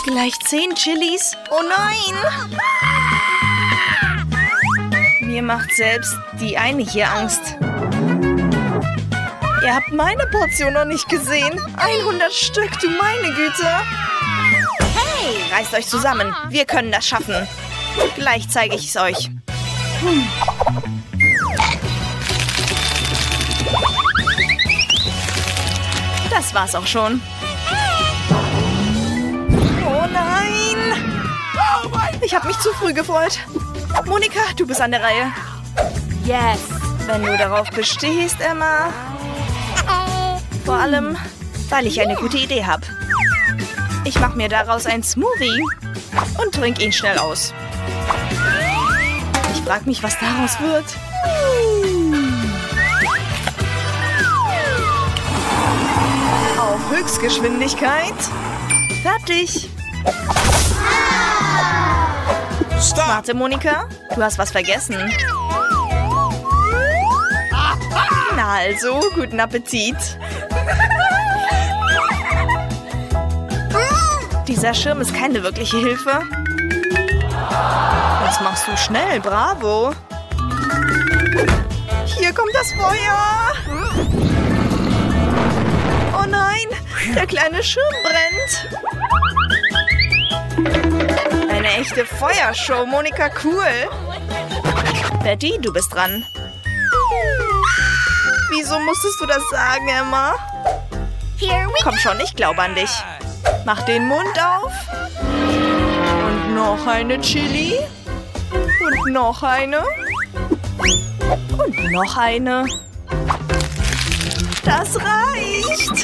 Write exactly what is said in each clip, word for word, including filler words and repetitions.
Gleich zehn Chilis? Oh nein! Mir macht selbst die eine hier Angst. Ihr habt meine Portion noch nicht gesehen. hundert Stück, du meine Güte. Hey, reißt euch zusammen. Wir können das schaffen. Gleich zeige ich es euch. Hm. Das war's auch schon. Oh nein! Ich habe mich zu früh gefreut. Monika, du bist an der Reihe. Yes. Wenn du darauf bestehst, Emma. Vor allem, weil ich eine gute Idee habe. Ich mache mir daraus ein Smoothie und trinke ihn schnell aus. Ich frage mich, was daraus wird. Auf Höchstgeschwindigkeit. Fertig. Stop. Warte, Monika, du hast was vergessen. Na also, guten Appetit. Dieser Schirm ist keine wirkliche Hilfe. Das machst du schnell, bravo. Hier kommt das Feuer. Oh nein, der kleine Schirm brennt. Eine echte Feuershow, Monika, cool. Betty, du bist dran. Wieso musstest du das sagen, Emma? Komm schon, ich glaube an dich. Mach den Mund auf. Und noch eine Chili. Und noch eine. Und noch eine. Das reicht.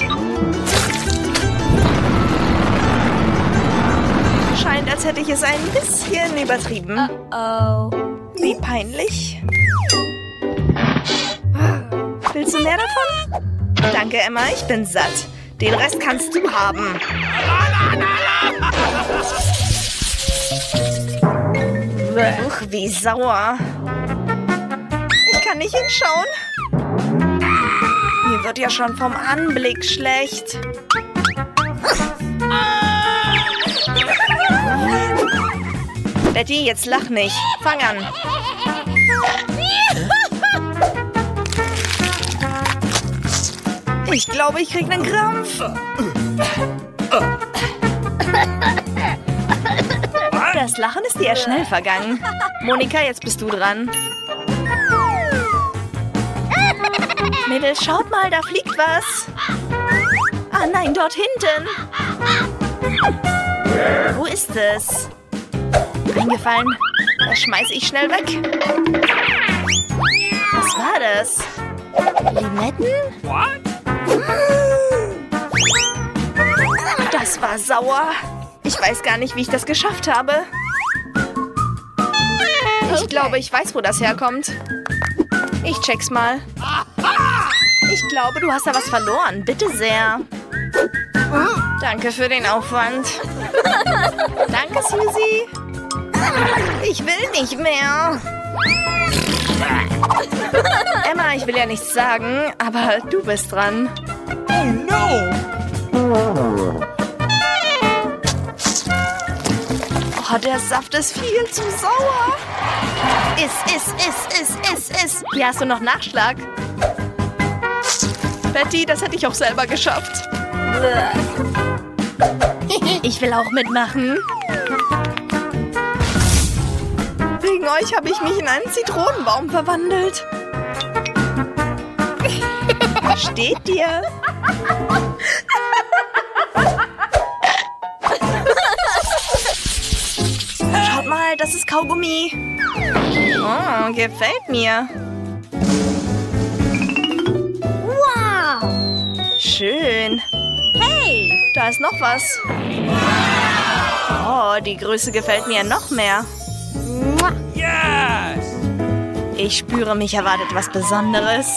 Scheint, als hätte ich es ein bisschen übertrieben. Uh-oh. Wie peinlich. Willst du mehr davon? Danke, Emma, ich bin satt. Den Rest kannst du haben. Uch, wie sauer. Ich kann nicht hinschauen. Mir wird ja schon vom Anblick schlecht. Betty, jetzt lach nicht. Fang an. Ich glaube, ich krieg einen Krampf. Das Lachen ist dir schnell vergangen. Monika, jetzt bist du dran. Mädels, schaut mal, da fliegt was. Ah nein, dort hinten. Wo ist es? Eingefallen. Das schmeiße ich schnell weg. Was war das? Limetten? Das war sauer. Ich weiß gar nicht, wie ich das geschafft habe. Ich glaube, ich weiß, wo das herkommt. Ich check's mal. Ich glaube, du hast da was verloren. Bitte sehr. Danke für den Aufwand. Danke, Susie. Ich will nicht mehr. Emma, ich will ja nichts sagen, aber du bist dran. Oh no! Oh, der Saft ist viel zu sauer. Iss, iss, iss, iss, iss, iss. Hier hast du noch Nachschlag. Betty, das hätte ich auch selber geschafft. Ich will auch mitmachen. Wegen euch habe ich mich in einen Zitronenbaum verwandelt. Steht dir? Schaut mal, das ist Kaugummi. Oh, gefällt mir. Wow. Schön. Hey, da ist noch was. Oh, die Größe gefällt mir noch mehr. Yes! Ich spüre, mich erwartet was Besonderes.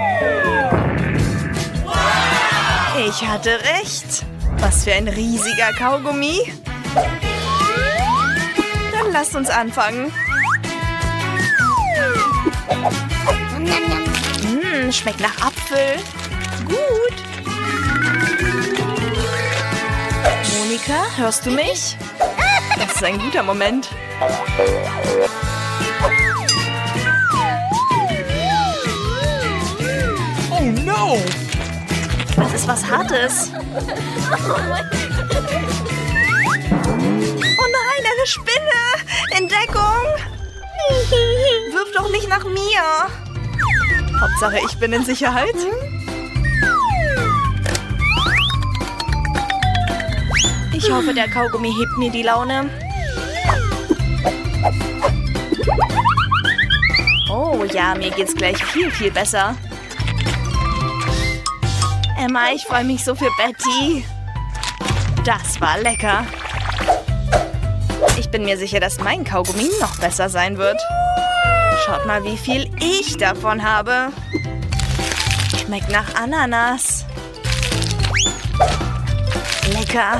Ich hatte recht. Was für ein riesiger Kaugummi. Dann lasst uns anfangen. Mmh, schmeckt nach Apfel. Gut. Monika, hörst du mich? Das ist ein guter Moment. Oh no! Das ist was Hartes. Oh nein, eine Spinne! Entdeckung! Wirf doch nicht nach mir! Hauptsache, ich bin in Sicherheit. Ich hoffe, der Kaugummi hebt mir die Laune. Oh ja, mir geht's gleich viel, viel besser. Emma, ich freue mich so für Betty. Das war lecker. Ich bin mir sicher, dass mein Kaugummi noch besser sein wird. Schaut mal, wie viel ich davon habe. Schmeckt nach Ananas. Lecker.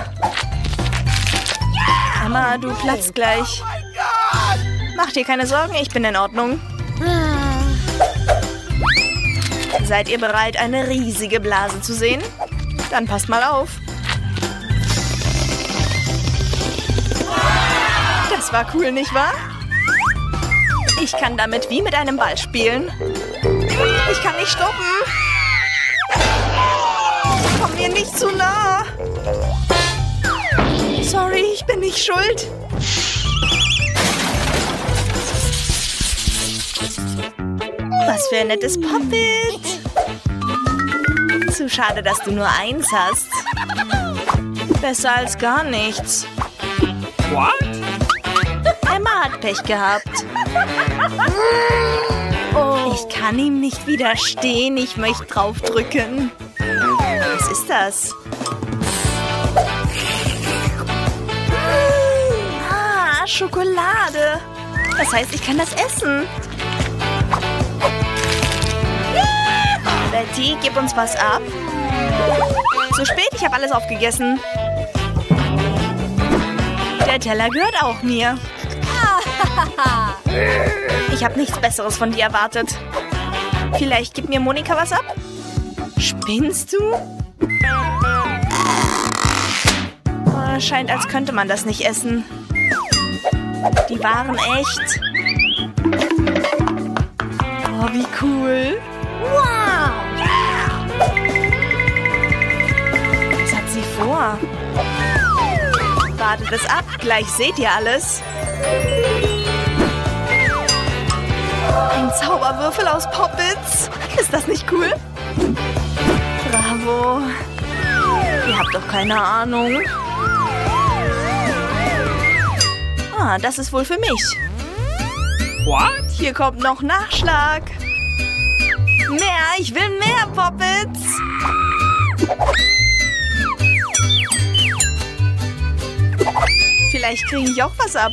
Emma, du platzt gleich. Mach dir keine Sorgen, ich bin in Ordnung. Seid ihr bereit, eine riesige Blase zu sehen? Dann passt mal auf. Das war cool, nicht wahr? Ich kann damit wie mit einem Ball spielen. Ich kann nicht stoppen. Komm mir nicht zu nah. Sorry, ich bin nicht schuld. Was für ein nettes Pop-It. Zu schade, dass du nur eins hast. Besser als gar nichts. What? Emma hat Pech gehabt. Oh. Ich kann ihm nicht widerstehen. Ich möchte draufdrücken. Was ist das? Ah, Schokolade. Das heißt, ich kann das essen. Betty, gib uns was ab. Zu spät, ich habe alles aufgegessen. Der Teller gehört auch mir. Ich habe nichts Besseres von dir erwartet. Vielleicht gibt mir Monika was ab? Spinnst du? Oh, scheint, als könnte man das nicht essen. Die waren echt. Oh, wie cool. Wow! Was hat sie vor? Wartet es ab, gleich seht ihr alles. Ein Zauberwürfel aus Pop-Its. Ist das nicht cool? Bravo. Ihr habt doch keine Ahnung. Ah, das ist wohl für mich. What? Hier kommt noch Nachschlag. Mehr, ich will mehr Pop-Its. Vielleicht kriege ich auch was ab.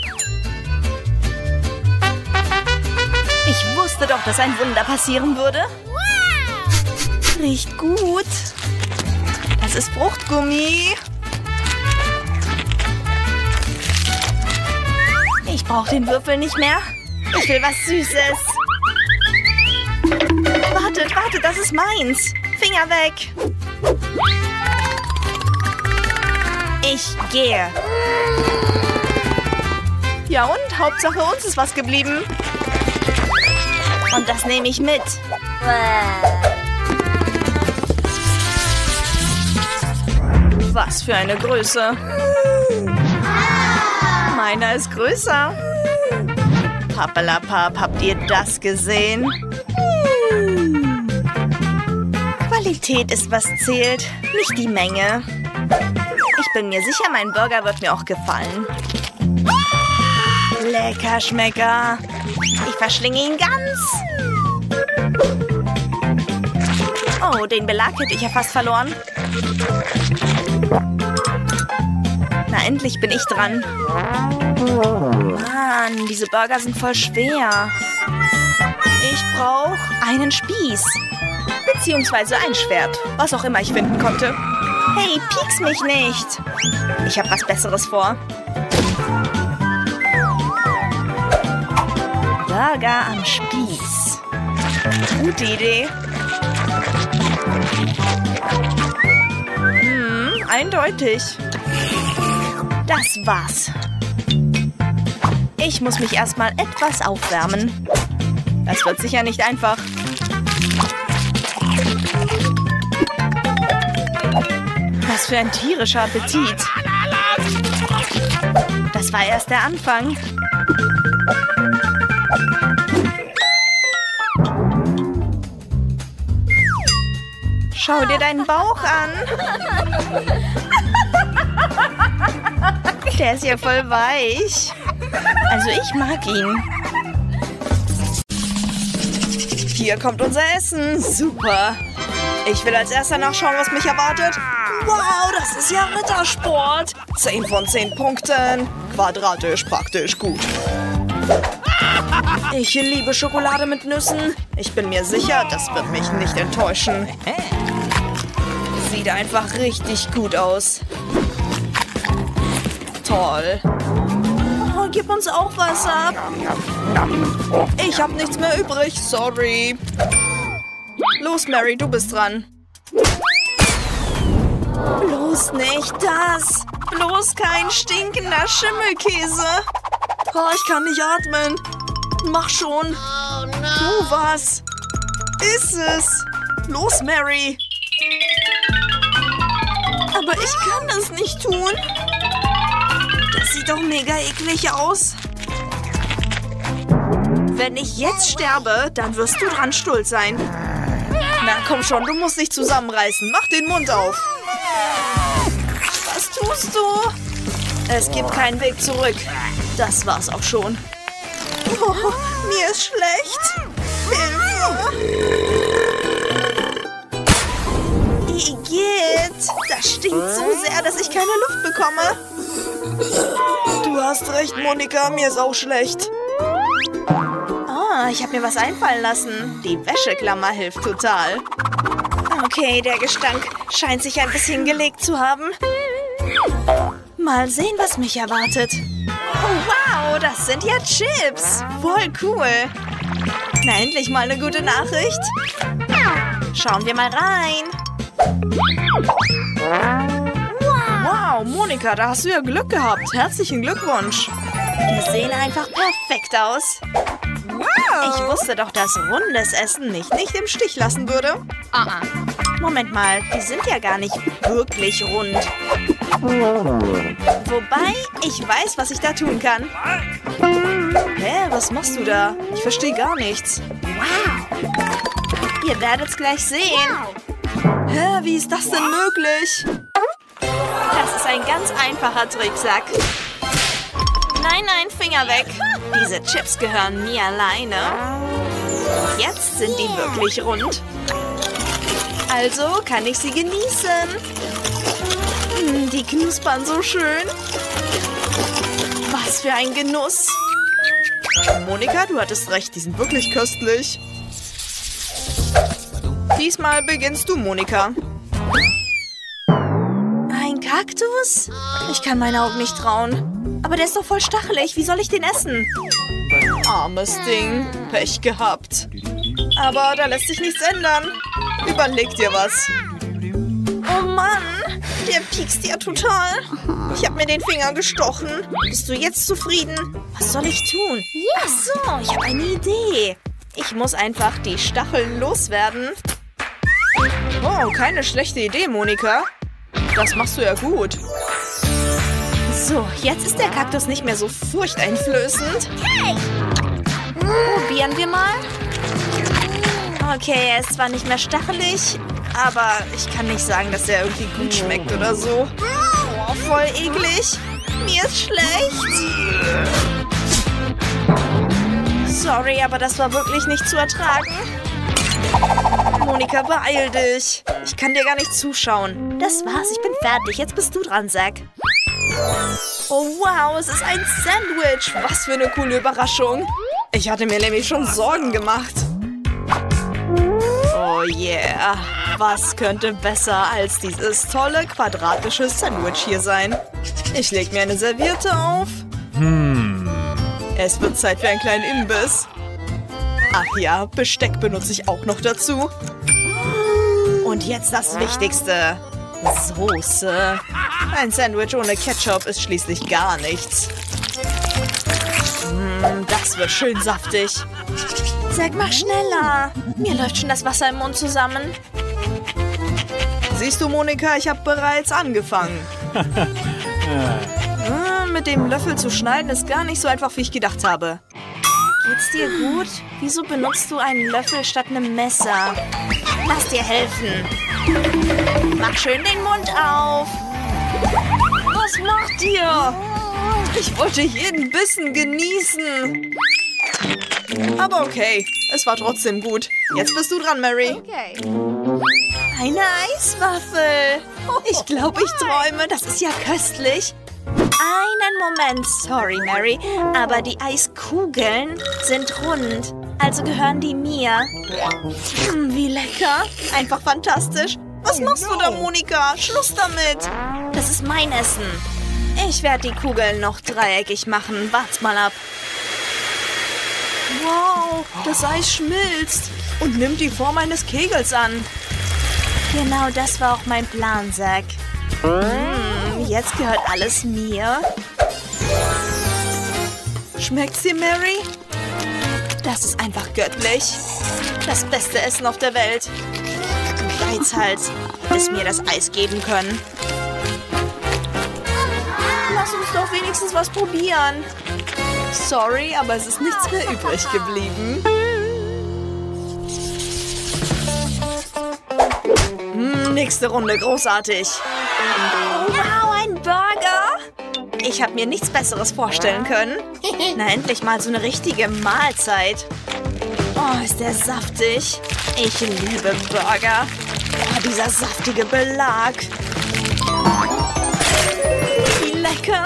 Ich wusste doch, dass ein Wunder passieren würde. Riecht gut. Das ist Fruchtgummi. Ich brauche den Würfel nicht mehr. Ich will was Süßes. Wartet, wartet, das ist meins. Finger weg. Ich gehe. Ja und? Hauptsache uns ist was geblieben. Und das nehme ich mit. Was für eine Größe. Meiner ist größer. Pappelapapp, habt ihr das gesehen? Qualität ist, was zählt, nicht die Menge. Ich bin mir sicher, mein Burger wird mir auch gefallen. Lecker, Schmecker. Ich verschlinge ihn ganz. Oh, den Belag hätte ich ja fast verloren. Na, endlich bin ich dran. Mann, diese Burger sind voll schwer. Ich brauche einen Spieß. Beziehungsweise ein Schwert. Was auch immer ich finden konnte. Hey, pieks mich nicht. Ich habe was Besseres vor. Burger am Spieß. Gute Idee. Hm, eindeutig. Das war's. Ich muss mich erstmal etwas aufwärmen. Das wird sicher nicht einfach. Was für ein tierischer Appetit. Das war erst der Anfang. Schau dir deinen Bauch an. Der ist ja voll weich. Also ich mag ihn. Hier kommt unser Essen. Super. Ich will als erster nachschauen, was mich erwartet. Wow, das ist ja Rittersport. zehn von zehn Punkten. Quadratisch praktisch gut. Ich liebe Schokolade mit Nüssen. Ich bin mir sicher, das wird mich nicht enttäuschen. Sieht einfach richtig gut aus. Toll. Oh, gib uns auch was ab. Ich habe nichts mehr übrig, sorry. Los, Mary, du bist dran. Bloß nicht das. Bloß kein stinkender Schimmelkäse. Oh, ich kann nicht atmen. Mach schon. Tu was. Iss es. Los, Mary. Aber ich kann das nicht tun. Das sieht doch mega eklig aus. Wenn ich jetzt sterbe, dann wirst du dran schuld sein. Na komm schon, du musst dich zusammenreißen. Mach den Mund auf. Was tust du? Es gibt keinen Weg zurück. Das war's auch schon. Oh, mir ist schlecht. Hilfe. Igitt, das stinkt so sehr, dass ich keine Luft bekomme. Du hast recht, Monika, mir ist auch schlecht. Oh, ich habe mir was einfallen lassen. Die Wäscheklammer hilft total. Okay, der Gestank scheint sich ein bisschen gelegt zu haben. Mal sehen, was mich erwartet. Oh, wow, das sind ja Chips. Voll cool. Na, endlich mal eine gute Nachricht. Schauen wir mal rein. Wow, Monika, da hast du ja Glück gehabt. Herzlichen Glückwunsch. Die sehen einfach perfekt aus. Ich wusste doch, dass rundes Essen mich nicht im Stich lassen würde. Uh-uh. Moment mal, die sind ja gar nicht wirklich rund. Wobei, ich weiß, was ich da tun kann. Hä, was machst du da? Ich verstehe gar nichts. Wow. Ihr werdet es gleich sehen. Hä, wie ist das denn möglich? Das ist ein ganz einfacher Tricksack. Nein, nein, Finger weg. Diese Chips gehören mir alleine. Jetzt sind die wirklich rund. Also kann ich sie genießen. Hm, die knuspern so schön. Was für ein Genuss. Monika, du hattest recht, die sind wirklich köstlich. Diesmal beginnst du, Monika. Ein Kaktus? Ich kann meinen Augen nicht trauen. Aber der ist doch voll stachelig. Wie soll ich den essen? Armes Ding. Pech gehabt. Aber da lässt sich nichts ändern. Überleg dir was. Oh Mann, der piekst ja total. Ich habe mir den Finger gestochen. Bist du jetzt zufrieden? Was soll ich tun? Ach so, ich habe eine Idee. Ich muss einfach die Stacheln loswerden. Oh, keine schlechte Idee, Monika. Das machst du ja gut. So, jetzt ist der Kaktus nicht mehr so furchteinflößend. Hey! Probieren wir mal. Okay, er ist zwar nicht mehr stachelig, aber ich kann nicht sagen, dass er irgendwie gut schmeckt oder so. Oh, voll eklig. Mir ist schlecht. Sorry, aber das war wirklich nicht zu ertragen. Monika, beeil dich. Ich kann dir gar nicht zuschauen. Das war's, ich bin fertig. Jetzt bist du dran, Zack. Oh wow, es ist ein Sandwich. Was für eine coole Überraschung. Ich hatte mir nämlich schon Sorgen gemacht. Oh yeah. Was könnte besser als dieses tolle quadratische Sandwich hier sein? Ich leg mir eine Serviette auf. Hm. Es wird Zeit für einen kleinen Imbiss. Ach ja, Besteck benutze ich auch noch dazu. Und jetzt das Wichtigste. Soße. Ein Sandwich ohne Ketchup ist schließlich gar nichts. Mm, das wird schön saftig. Sag mal schneller. Mir läuft schon das Wasser im Mund zusammen. Siehst du, Monika, ich habe bereits angefangen. ah, mit dem Löffel zu schneiden ist gar nicht so einfach, wie ich gedacht habe. Geht's dir gut? Wieso benutzt du einen Löffel statt einem Messer? Lass dir helfen. Mach schön den Mund auf. Was macht ihr? Ich wollte jeden Bissen genießen. Aber okay, es war trotzdem gut. Jetzt bist du dran, Mary. Okay. Eine Eiswaffel. Ich glaube, ich träume. Das ist ja köstlich. Einen Moment, sorry, Mary, aber die Eiskugeln sind rund. Also gehören die mir. Hm, wie lecker. Einfach fantastisch. Was machst du da, Monika? Schluss damit. Das ist mein Essen. Ich werde die Kugeln noch dreieckig machen. Wart's mal ab. Wow, das Eis schmilzt und nimmt die Form eines Kegels an. Genau das war auch mein Plan, Zack. Mmh, jetzt gehört alles mir. Schmeckt's dir, Mary? Das ist einfach göttlich. Das beste Essen auf der Welt. Geizhals, hättest mir das Eis geben können. Lass uns doch wenigstens was probieren. Sorry, aber es ist nichts mehr übrig geblieben. Mm, nächste Runde, großartig. Oh, wow, ein Burger. Ich habe mir nichts Besseres vorstellen können. Na, endlich mal so eine richtige Mahlzeit. Oh, ist der saftig. Ich liebe Burger. Oh, dieser saftige Belag. Wie lecker.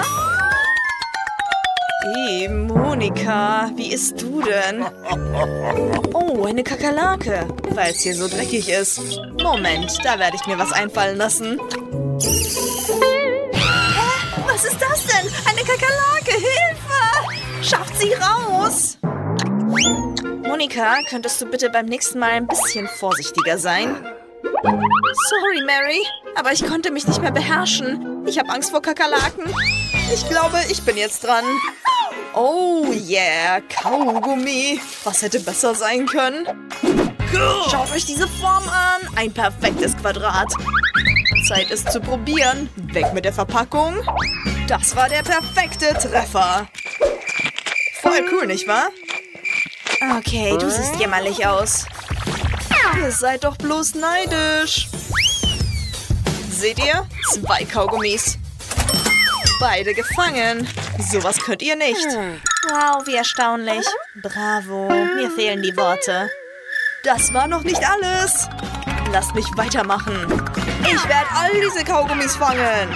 Hey, Monika, wie isst du denn? Oh, eine Kakerlake, weil es hier so dreckig ist. Moment, da werde ich mir was einfallen lassen. Hä? Was ist das denn? Eine Kakerlake, Hilfe! Schafft sie raus! Monika, könntest du bitte beim nächsten Mal ein bisschen vorsichtiger sein? Sorry, Mary, aber ich konnte mich nicht mehr beherrschen. Ich habe Angst vor Kakerlaken. Ich glaube, ich bin jetzt dran. Oh yeah, Kaugummi. Was hätte besser sein können? Schaut euch diese Form an. Ein perfektes Quadrat. Zeit es zu probieren. Weg mit der Verpackung. Das war der perfekte Treffer. Voll cool, nicht wahr? Okay, du siehst jämmerlich aus. Ihr seid doch bloß neidisch. Seht ihr? Zwei Kaugummis. Beide gefangen. Sowas könnt ihr nicht. Wow, wie erstaunlich. Bravo, mir fehlen die Worte. Das war noch nicht alles. Lasst mich weitermachen. Ich werde all diese Kaugummis fangen.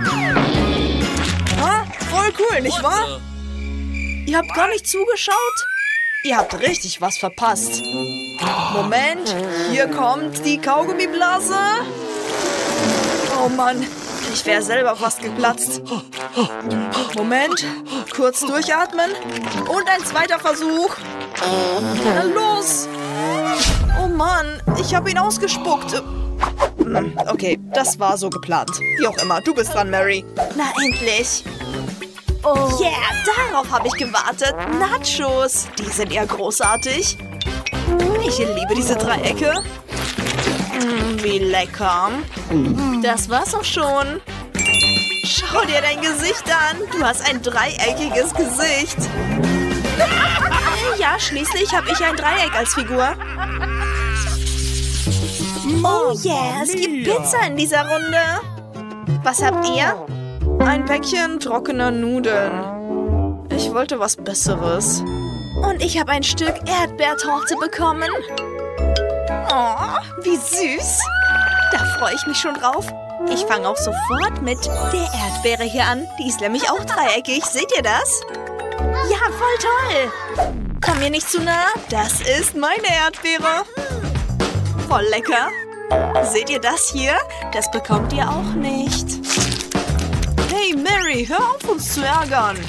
Ha? Voll cool, nicht wahr? Ihr habt gar nicht zugeschaut? Ihr habt richtig was verpasst. Moment, hier kommt die Kaugummiblase. Oh Mann, ich wäre selber fast geplatzt. Moment, kurz durchatmen. Und ein zweiter Versuch. Na los. Oh Mann, ich habe ihn ausgespuckt. Okay, das war so geplant. Wie auch immer, du bist dran, Mary. Na endlich. Oh yeah, darauf habe ich gewartet. Nachos, die sind ja großartig. Ich liebe diese Dreiecke. Mm, wie lecker. Das war's auch schon. Schau dir dein Gesicht an. Du hast ein dreieckiges Gesicht. Ja, schließlich habe ich ein Dreieck als Figur. Oh yeah, es gibt Pizza in dieser Runde. Was habt ihr? Ein Päckchen trockener Nudeln. Ich wollte was Besseres. Und ich habe ein Stück Erdbeertorte bekommen. Oh, wie süß. Da freue ich mich schon drauf. Ich fange auch sofort mit der Erdbeere hier an. Die ist nämlich auch dreieckig. Seht ihr das? Ja, voll toll. Komm mir nicht zu nah. Das ist meine Erdbeere. Voll lecker. Seht ihr das hier? Das bekommt ihr auch nicht. Hey, Mary, hör auf, uns zu ärgern.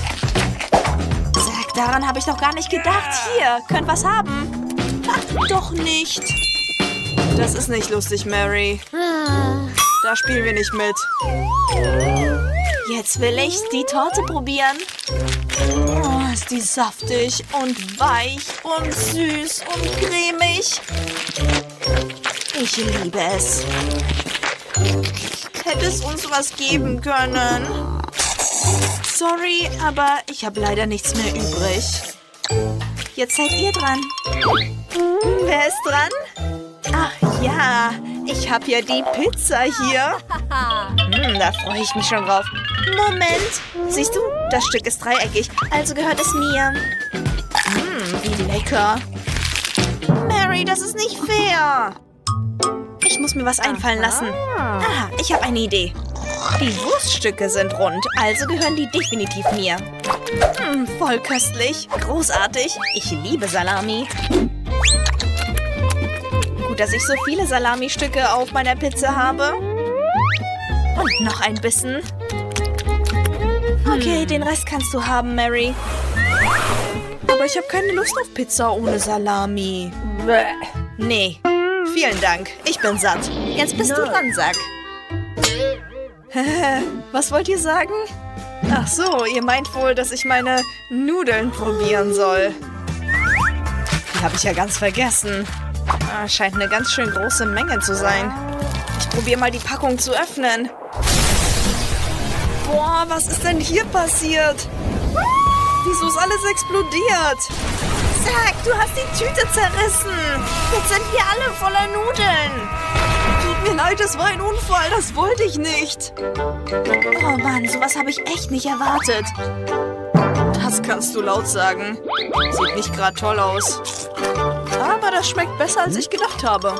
Sag, daran habe ich doch gar nicht gedacht. Hier, könnt was haben. Ha, doch nicht. Das ist nicht lustig, Mary. Da spielen wir nicht mit. Jetzt will ich die Torte probieren. Oh, ist die saftig und weich und süß und cremig. Ich liebe es. Hätte es uns was geben können? Sorry, aber ich habe leider nichts mehr übrig. Jetzt seid ihr dran. Wer ist dran? Ach ja, ich habe ja die Pizza hier. Hm, da freue ich mich schon drauf. Moment, siehst du, das Stück ist dreieckig, also gehört es mir. Hm, wie lecker. Mary, das ist nicht fair. Ich muss mir was einfallen lassen. Aha, ich habe eine Idee. Die Wurststücke sind rund, also gehören die definitiv mir. Hm, voll köstlich. Großartig. Ich liebe Salami. Gut, dass ich so viele Salami-Stücke auf meiner Pizza habe. Und noch ein Bissen. Okay, den Rest kannst du haben, Mary. Aber ich habe keine Lust auf Pizza ohne Salami. Nee, vielen Dank. Ich bin satt. Jetzt bist du dran, Sack. Was wollt ihr sagen? Ach so, ihr meint wohl, dass ich meine Nudeln probieren soll. Die habe ich ja ganz vergessen. Ah, scheint eine ganz schön große Menge zu sein. Ich probiere mal die Packung zu öffnen. Boah, was ist denn hier passiert? Wieso ist alles explodiert? Zack, du hast die Tüte zerrissen. Jetzt sind wir alle voller Nudeln. Tut mir leid, es war ein Unfall, das wollte ich nicht. Oh Mann, sowas habe ich echt nicht erwartet. Das kannst du laut sagen. Sieht nicht gerade toll aus. Aber das schmeckt besser, als ich gedacht habe.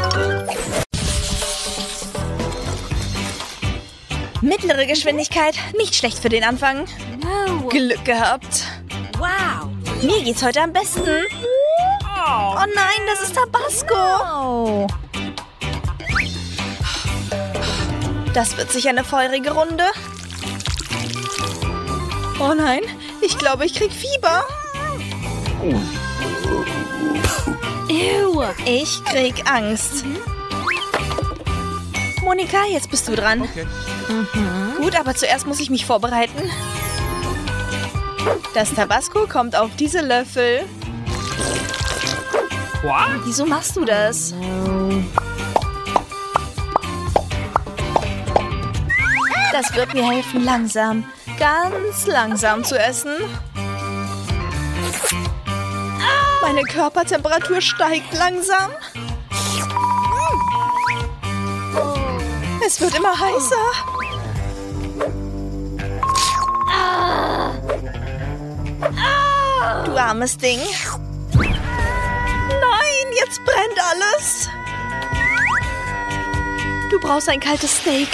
Mittlere Geschwindigkeit, nicht schlecht für den Anfang. Glück gehabt. Wow. Mir geht's heute am besten. Oh nein, das ist Tabasco. Das wird sicher eine feurige Runde. Oh nein, ich glaube, ich krieg Fieber. Ew. Ich krieg Angst. Monika, jetzt bist du dran. Okay. Mhm. Gut, aber zuerst muss ich mich vorbereiten. Das Tabasco kommt auf diese Löffel. What? Wieso machst du das? Das wird mir helfen, langsam, ganz langsam zu essen. Meine Körpertemperatur steigt langsam. Es wird immer heißer. Du armes Ding. Nein, jetzt brennt alles. Du brauchst ein kaltes Steak.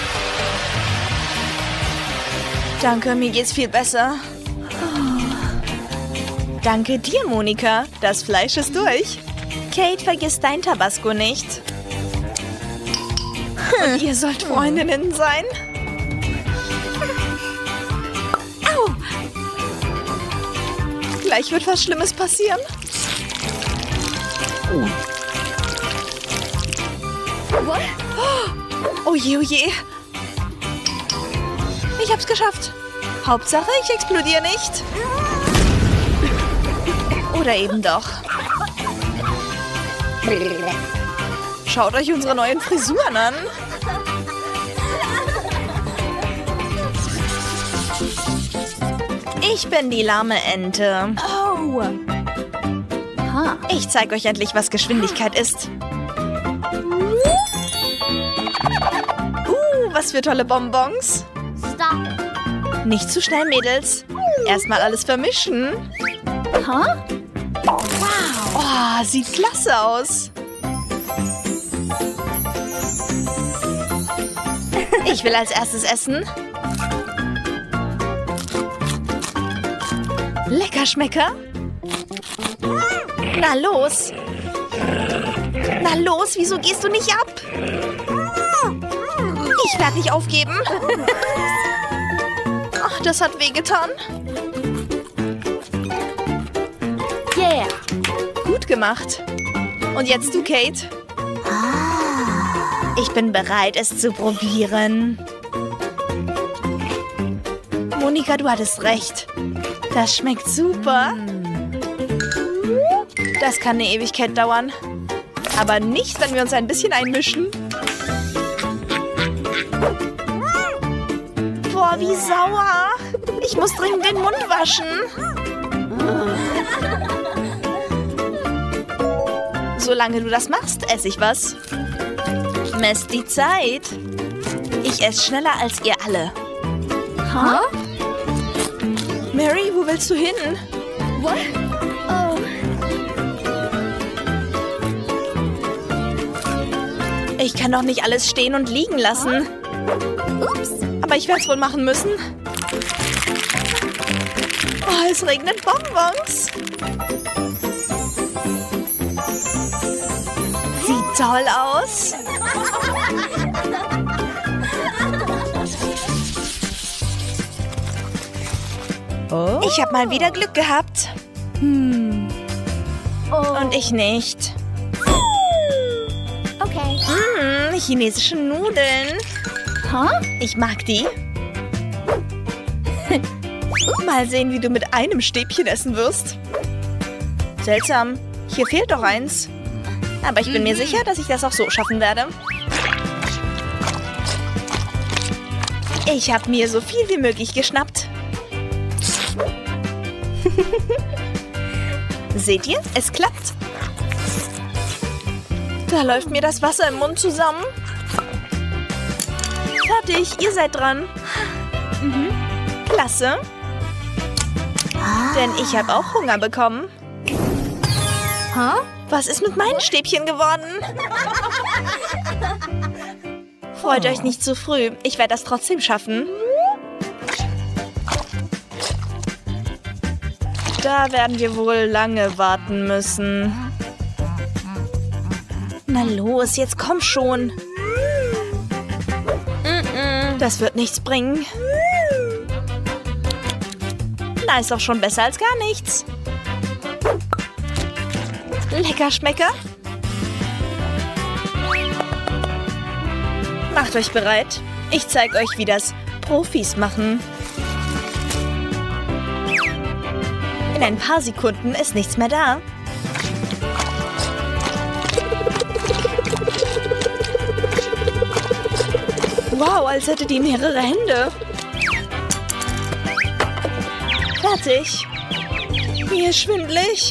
Danke, mir geht's viel besser. Danke dir, Monika. Das Fleisch ist durch. Kate, vergiss dein Tabasco nicht. Und ihr sollt Freundinnen sein. Au! Gleich wird was Schlimmes passieren. Oh je, oh je. Ich hab's geschafft. Hauptsache, ich explodiere nicht. Oder eben doch. Schaut euch unsere neuen Frisuren an. Ich bin die lahme Ente. Oh. Ich zeige euch endlich, was Geschwindigkeit ist. Uh, was für tolle Bonbons. Stop. Nicht zu schnell, Mädels. Erstmal alles vermischen. Huh? Wow. Oh, sieht klasse aus. Ich will als erstes essen. Lecker, Schmecker. Na los. Na los, wieso gehst du nicht ab? Ich werde nicht aufgeben. Ach, das hat wehgetan. Yeah. Gut gemacht. Und jetzt du, Kate. Ich bin bereit, es zu probieren. Monika, du hattest recht. Das schmeckt super. Das kann eine Ewigkeit dauern. Aber nicht, wenn wir uns ein bisschen einmischen. Boah, wie sauer. Ich muss dringend den Mund waschen. Solange du das machst, esse ich was. Messt die Zeit. Ich esse schneller als ihr alle. Huh? Mary, wo willst du hin? What? Oh. Ich kann doch nicht alles stehen und liegen lassen. Ups. Aber ich werde es wohl machen müssen. Oh, es regnet Bonbons. Sieht toll aus. Oh. Ich habe mal wieder Glück gehabt. Hm. Oh. Und ich nicht. Okay. Hm, chinesische Nudeln. Huh? Ich mag die. Mal sehen, wie du mit einem Stäbchen essen wirst. Seltsam. Hier fehlt doch eins. Aber ich bin mir sicher, dass ich das auch so schaffen werde. Ich habe mir so viel wie möglich geschnappt. Seht ihr? Es klappt. Da läuft mir das Wasser im Mund zusammen. Fertig, ihr seid dran. Mhm. Klasse. Denn ich habe auch Hunger bekommen. Huh? Was ist mit meinen Stäbchen geworden? Freut euch nicht zu früh. Ich werde das trotzdem schaffen. Da werden wir wohl lange warten müssen. Na los, jetzt komm schon. Mm-mm, das wird nichts bringen. Na, ist doch schon besser als gar nichts. Lecker, Schmecker. Macht euch bereit. Ich zeige euch, wie das Profis machen. In ein paar Sekunden ist nichts mehr da. Wow, als hätte die mehrere Hände. Fertig. Mir ist schwindelig.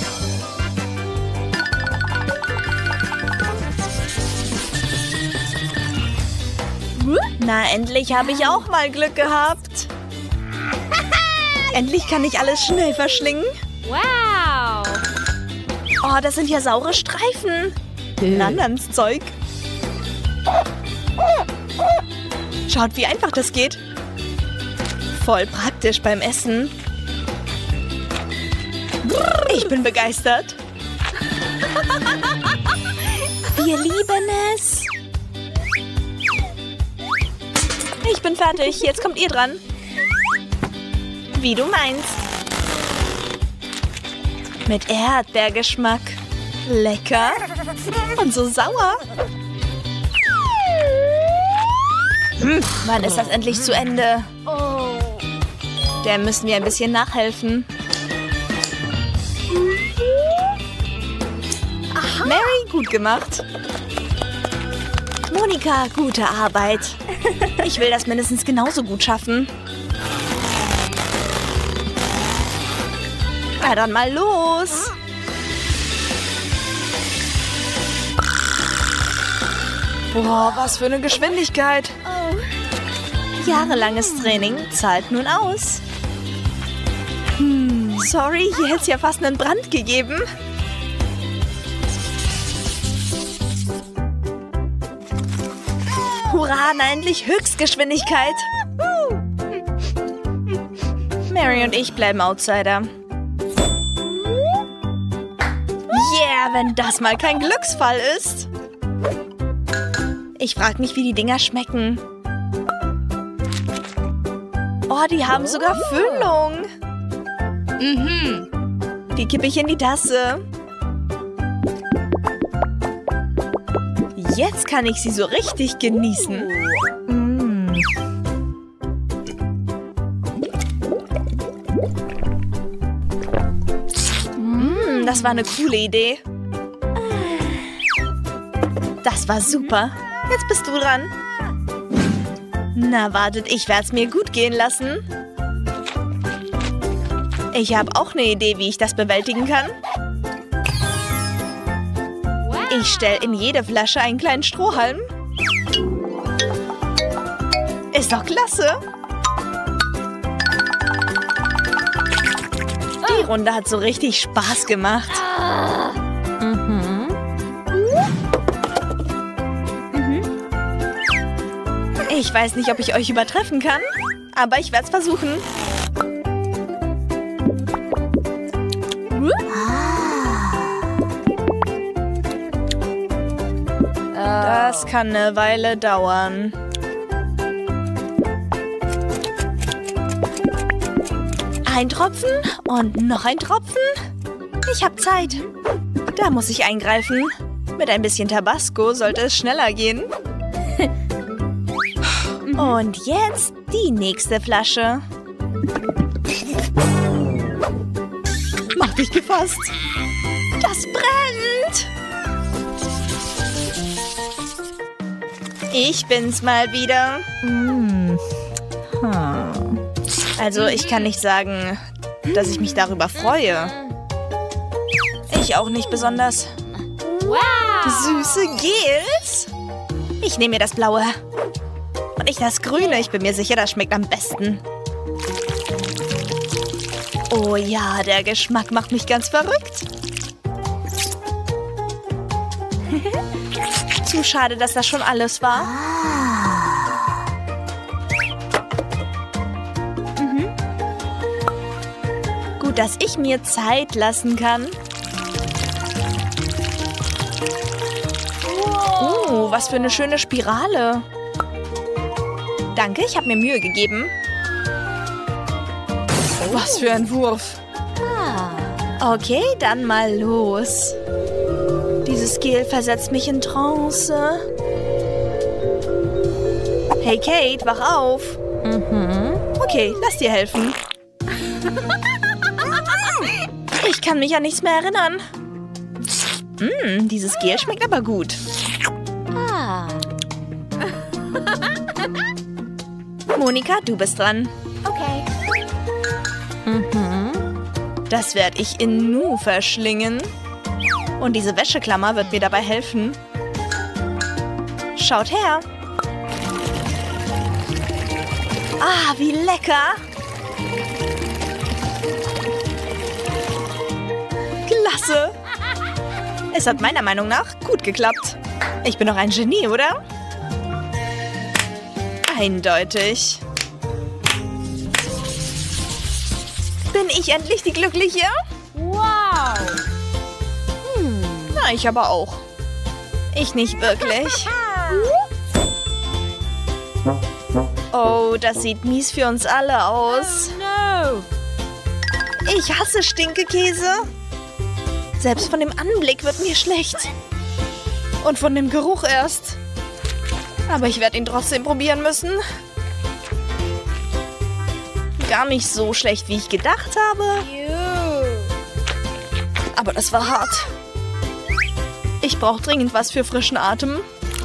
Na, endlich habe ich auch mal Glück gehabt. Endlich kann ich alles schnell verschlingen. Wow. Oh, das sind ja saure Streifen. Ran ans Zeug. Schaut, wie einfach das geht. Voll praktisch beim Essen. Ich bin begeistert. Wir lieben es. Ich bin fertig. Jetzt kommt ihr dran. Wie du meinst. Mit Erdbeergeschmack. Lecker. Und so sauer. Hm, wann ist das endlich zu Ende? Oh. Der müssen wir ein bisschen nachhelfen. Aha. Mary, gut gemacht. Monika, gute Arbeit. Ich will das mindestens genauso gut schaffen. Na dann mal los. Boah, was für eine Geschwindigkeit. Oh. Jahrelanges Training zahlt nun aus. Hm, sorry, hier hätte es ja fast einen Brand gegeben. Hurra, na endlich Höchstgeschwindigkeit. Mary und ich bleiben Outsider. Yeah, wenn das mal kein Glücksfall ist. Ich frage mich, wie die Dinger schmecken. Oh, die haben sogar Füllung. Mhm. Die kippe ich in die Tasse. Jetzt kann ich sie so richtig genießen. Mm. Mm, das war eine coole Idee. Das war super. Jetzt bist du dran. Na, wartet, ich werde es mir gut gehen lassen. Ich habe auch eine Idee, wie ich das bewältigen kann. Ich stelle in jede Flasche einen kleinen Strohhalm. Ist doch klasse. Die Runde hat so richtig Spaß gemacht. Mhm. Mhm. Ich weiß nicht, ob ich euch übertreffen kann, aber ich werde es versuchen. Das kann eine Weile dauern. Ein Tropfen und noch ein Tropfen. Ich habe Zeit. Da muss ich eingreifen. Mit ein bisschen Tabasco sollte es schneller gehen. Und jetzt die nächste Flasche. Mach dich gefasst. Das brennt. Ich bin's mal wieder. Mm. Hm. Also, ich kann nicht sagen, dass ich mich darüber freue. Ich auch nicht besonders. Wow! Süße Gels? Ich nehme mir das Blaue. Und ich das Grüne. Ich bin mir sicher, das schmeckt am besten. Oh ja, der Geschmack macht mich ganz verrückt. Zu schade, dass das schon alles war. Mhm. Gut, dass ich mir Zeit lassen kann. Oh, was für eine schöne Spirale. Danke, ich habe mir Mühe gegeben. Was für ein Wurf. Okay, dann mal los. Dieses Gel versetzt mich in Trance. Hey Kate, wach auf. Mhm. Okay, lass dir helfen. Ich kann mich an nichts mehr erinnern. Mm, dieses Gel schmeckt aber gut. Ah. Monika, du bist dran. Okay. Mhm. Das werde ich in Nu verschlingen. Und diese Wäscheklammer wird mir dabei helfen. Schaut her. Ah, wie lecker. Klasse. Es hat meiner Meinung nach gut geklappt. Ich bin doch ein Genie, oder? Eindeutig. Bin ich endlich die Glückliche? Wow! Na, ich aber auch. Ich nicht wirklich. Oh, das sieht mies für uns alle aus. No! Ich hasse Stinkekäse. Selbst von dem Anblick wird mir schlecht. Und von dem Geruch erst. Aber ich werde ihn trotzdem probieren müssen. Gar nicht so schlecht, wie ich gedacht habe. Aber das war hart. Ich brauche dringend was für frischen Atem.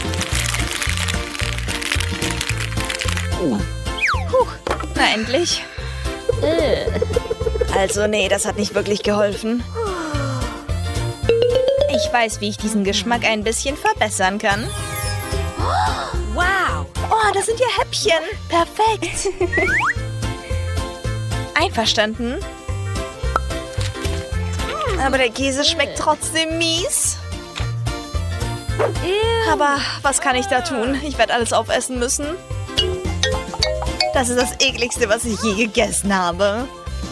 Puh, na endlich. Also nee, das hat nicht wirklich geholfen. Ich weiß, wie ich diesen Geschmack ein bisschen verbessern kann. Wow! Oh, das sind ja Häppchen. Perfekt. Einverstanden. Aber der Käse schmeckt trotzdem mies. Aber was kann ich da tun? Ich werde alles aufessen müssen. Das ist das ekligste, was ich je gegessen habe.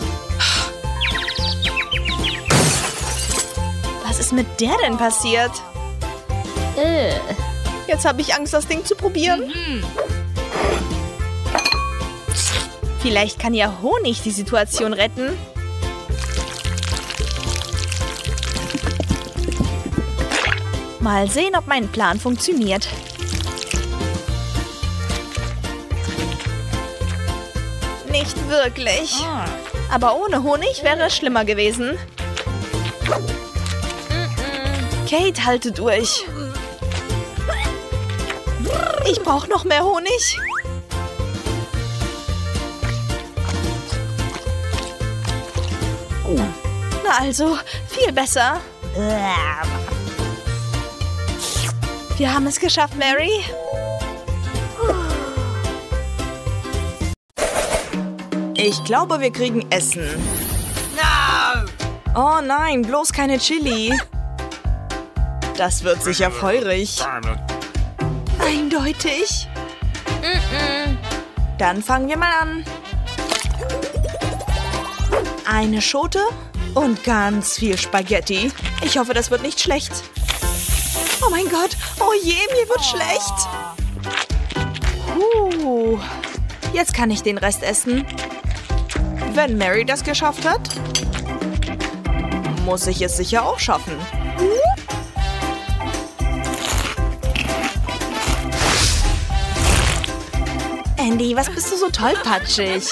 Was ist mit der denn passiert? Jetzt habe ich Angst, das Ding zu probieren. Vielleicht kann ja Honig die Situation retten. Mal sehen, ob mein Plan funktioniert. Nicht wirklich. Aber ohne Honig wäre es schlimmer gewesen. Kate, halte durch. Ich brauche noch mehr Honig. Na also, viel besser. Wir haben es geschafft, Mary. Ich glaube, wir kriegen Essen. No! Oh nein, bloß keine Chili. Das wird sicher feurig. Eindeutig. Mm-mm. Dann fangen wir mal an. Eine Schote und ganz viel Spaghetti. Ich hoffe, das wird nicht schlecht. Oh mein Gott, oh je, mir wird schlecht. Uh, jetzt kann ich den Rest essen. Wenn Mary das geschafft hat, muss ich es sicher auch schaffen. Andy, was bist du so tollpatschig?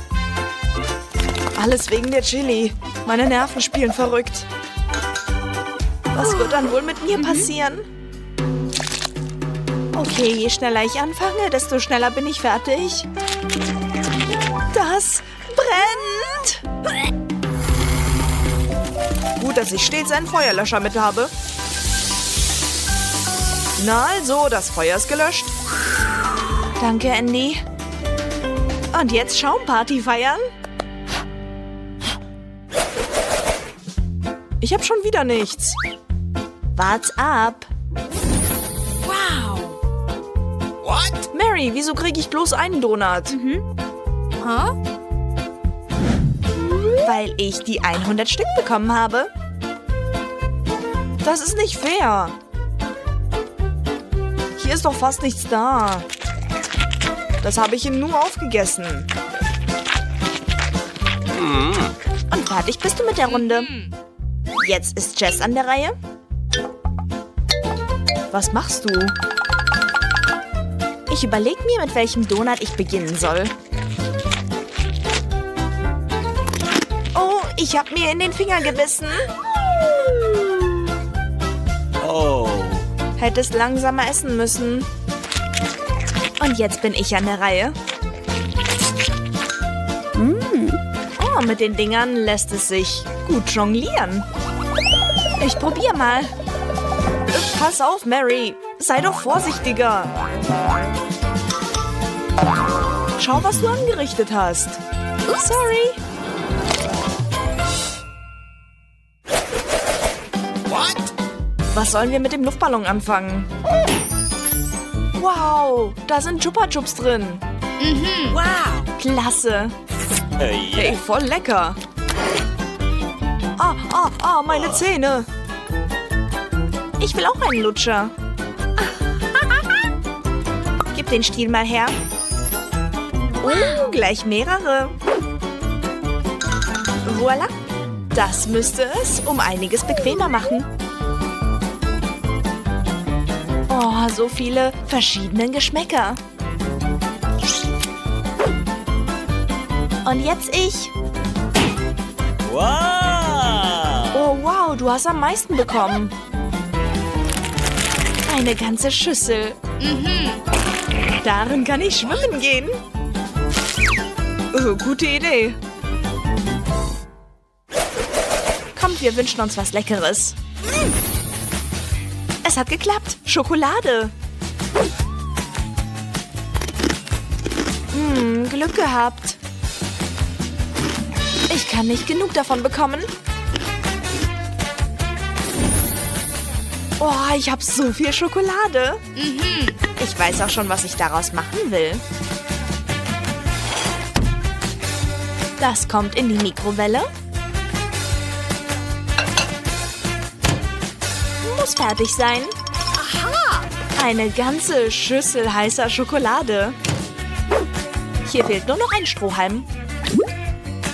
Alles wegen der Chili. Meine Nerven spielen verrückt. Was wird dann wohl mit mir passieren? Okay, je schneller ich anfange, desto schneller bin ich fertig. Das brennt! Gut, dass ich stets einen Feuerlöscher mit habe. Na also, das Feuer ist gelöscht. Danke, Andy. Und jetzt Schaumparty feiern? Ich habe schon wieder nichts. Wart's ab. Wow. What? Mary, wieso kriege ich bloß einen Donut? Mhm. Huh? Weil ich die hundert Stück bekommen habe. Das ist nicht fair. Hier ist doch fast nichts da. Das habe ich ihm nur aufgegessen. Und fertig bist du mit der Runde. Jetzt ist Jess an der Reihe. Was machst du? Ich überlege mir, mit welchem Donut ich beginnen soll. Oh, ich habe mir in den Finger gebissen. Oh. Hättest langsamer essen müssen. Und jetzt bin ich an der Reihe. Oh, mit den Dingern lässt es sich gut jonglieren. Ich probiere mal. Pass auf, Mary. Sei doch vorsichtiger. Schau, was du angerichtet hast. Sorry. What? Was sollen wir mit dem Luftballon anfangen? Wow, da sind Chupa Chups drin. Mhm. Wow. Klasse. Hey, Hey, voll lecker. Ah, ah, ah, meine Zähne. Ich will auch einen Lutscher. Gib den Stiel mal her. Oh, gleich mehrere. Voila. Das müsste es um einiges bequemer machen. Oh, so viele verschiedene Geschmäcker. Und jetzt ich. Wow! Oh, wow, du hast am meisten bekommen. Eine ganze Schüssel. Mhm. Darin kann ich schwimmen gehen. Oh, gute Idee. Kommt, wir wünschen uns was Leckeres. Es hat geklappt. Schokolade. Hm, Glück gehabt. Ich kann nicht genug davon bekommen. Oh, ich habe so viel Schokolade. Mhm. Ich weiß auch schon, was ich daraus machen will. Das kommt in die Mikrowelle. Muss fertig sein. Aha. Eine ganze Schüssel heißer Schokolade. Hier fehlt nur noch ein Strohhalm.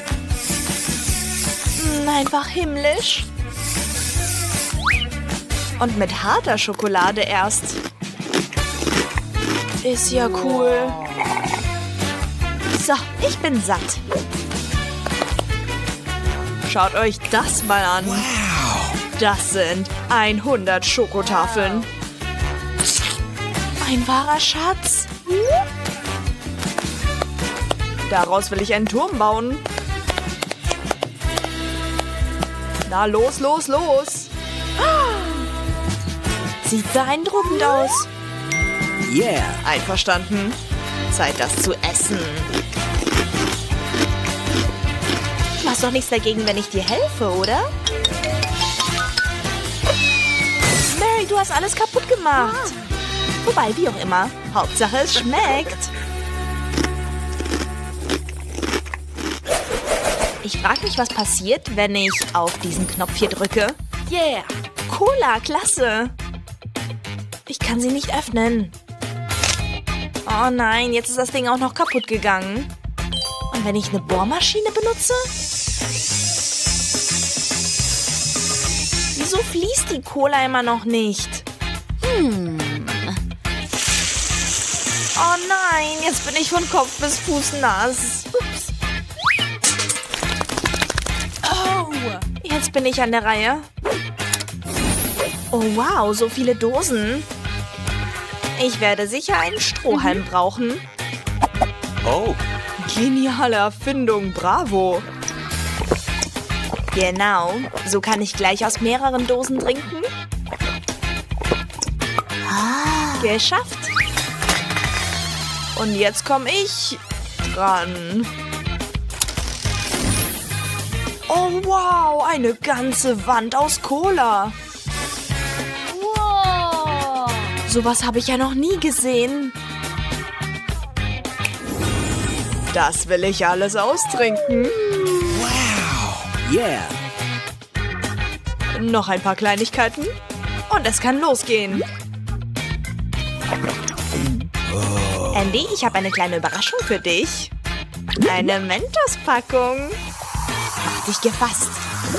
Mm, einfach himmlisch. Und mit harter Schokolade erst. Ist ja cool. So, ich bin satt. Schaut euch das mal an. Das sind hundert Schokotafeln. Ein wahrer Schatz. Daraus will ich einen Turm bauen. Na, los, los, los. Sieht beeindruckend aus. Yeah. Einverstanden. Zeit, das zu essen. Du hast doch nichts dagegen, wenn ich dir helfe, oder? Mary, du hast alles kaputt gemacht. Wobei, wie auch immer. Hauptsache, es schmeckt. Ich frage mich, was passiert, wenn ich auf diesen Knopf hier drücke. Yeah. Cola, klasse. Ich kann sie nicht öffnen. Oh nein, jetzt ist das Ding auch noch kaputt gegangen. Und wenn ich eine Bohrmaschine benutze? Wieso fließt die Cola immer noch nicht? Hm. Oh nein, jetzt bin ich von Kopf bis Fuß nass. Ups. Oh, jetzt bin ich an der Reihe. Oh wow, so viele Dosen. Ich werde sicher einen Strohhalm brauchen. Oh. Geniale Erfindung, bravo. Genau, so kann ich gleich aus mehreren Dosen trinken. Ah. Geschafft. Und jetzt komme ich dran. Oh wow, eine ganze Wand aus Cola. Sowas habe ich ja noch nie gesehen. Das will ich alles austrinken. Wow. Yeah. Noch ein paar Kleinigkeiten. Und es kann losgehen. Oh. Andy, ich habe eine kleine Überraschung für dich. Eine Mentos-Packung. Mach dich gefasst.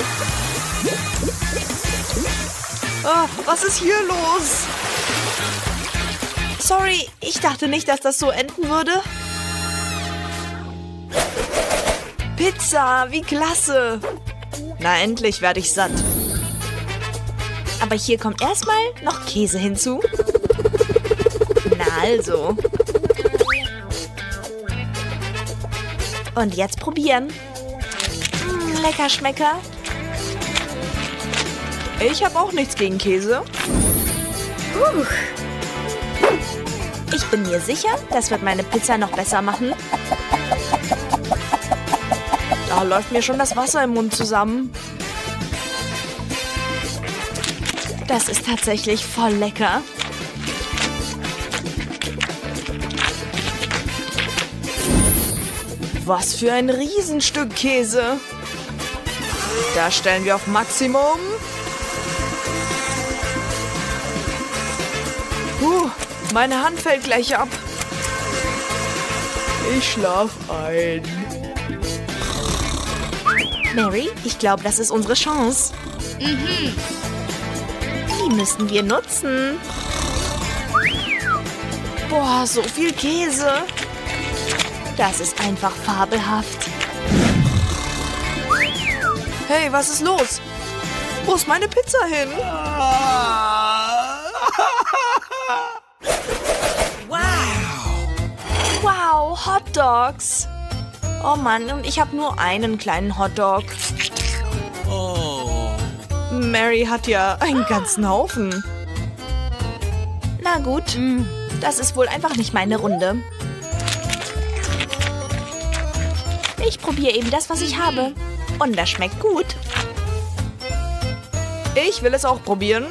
Oh, was ist hier los? Sorry, ich dachte nicht, dass das so enden würde. Pizza, wie klasse. Na, endlich werde ich satt. Aber hier kommt erstmal noch Käse hinzu. Na also. Und jetzt probieren. Mm, lecker Schmecker. Ich habe auch nichts gegen Käse. Uh. Ich bin mir sicher, das wird meine Pizza noch besser machen. Da läuft mir schon das Wasser im Mund zusammen. Das ist tatsächlich voll lecker. Was für ein Riesenstück Käse. Das stellen wir auf Maximum. Puh. Meine Hand fällt gleich ab. Ich schlaf ein. Mary, ich glaube, das ist unsere Chance. Mhm. Die müssen wir nutzen. Boah, so viel Käse. Das ist einfach fabelhaft. Hey, was ist los? Wo ist meine Pizza hin? Wow, Hot Dogs. Oh Mann, und ich habe nur einen kleinen Hotdog. Oh. Mary hat ja einen ganzen Haufen. Na gut, das ist wohl einfach nicht meine Runde. Ich probiere eben das, was ich habe. Und das schmeckt gut. Ich will es auch probieren.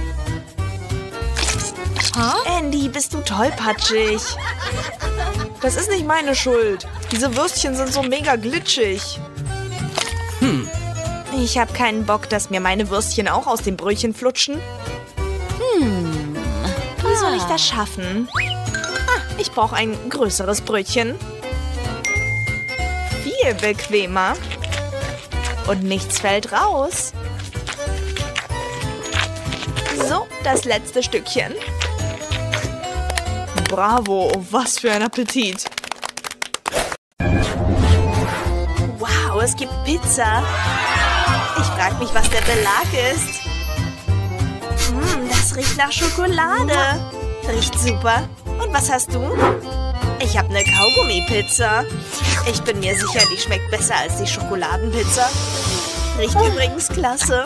Huh? Andy, bist du tollpatschig. Das ist nicht meine Schuld. Diese Würstchen sind so mega glitschig. Hm. Ich habe keinen Bock, dass mir meine Würstchen auch aus dem Brötchen flutschen. Hm. Wie soll ich das schaffen? Ah, ich brauche ein größeres Brötchen. Viel bequemer. Und nichts fällt raus. So, Das letzte Stückchen. Bravo, was für ein Appetit. Wow, es gibt Pizza. Ich frage mich, was der Belag ist. Hm, das riecht nach Schokolade. Riecht super. Und was hast du? Ich habe eine Kaugummi-Pizza. Ich bin mir sicher, die schmeckt besser als die Schokoladenpizza. Riecht übrigens klasse.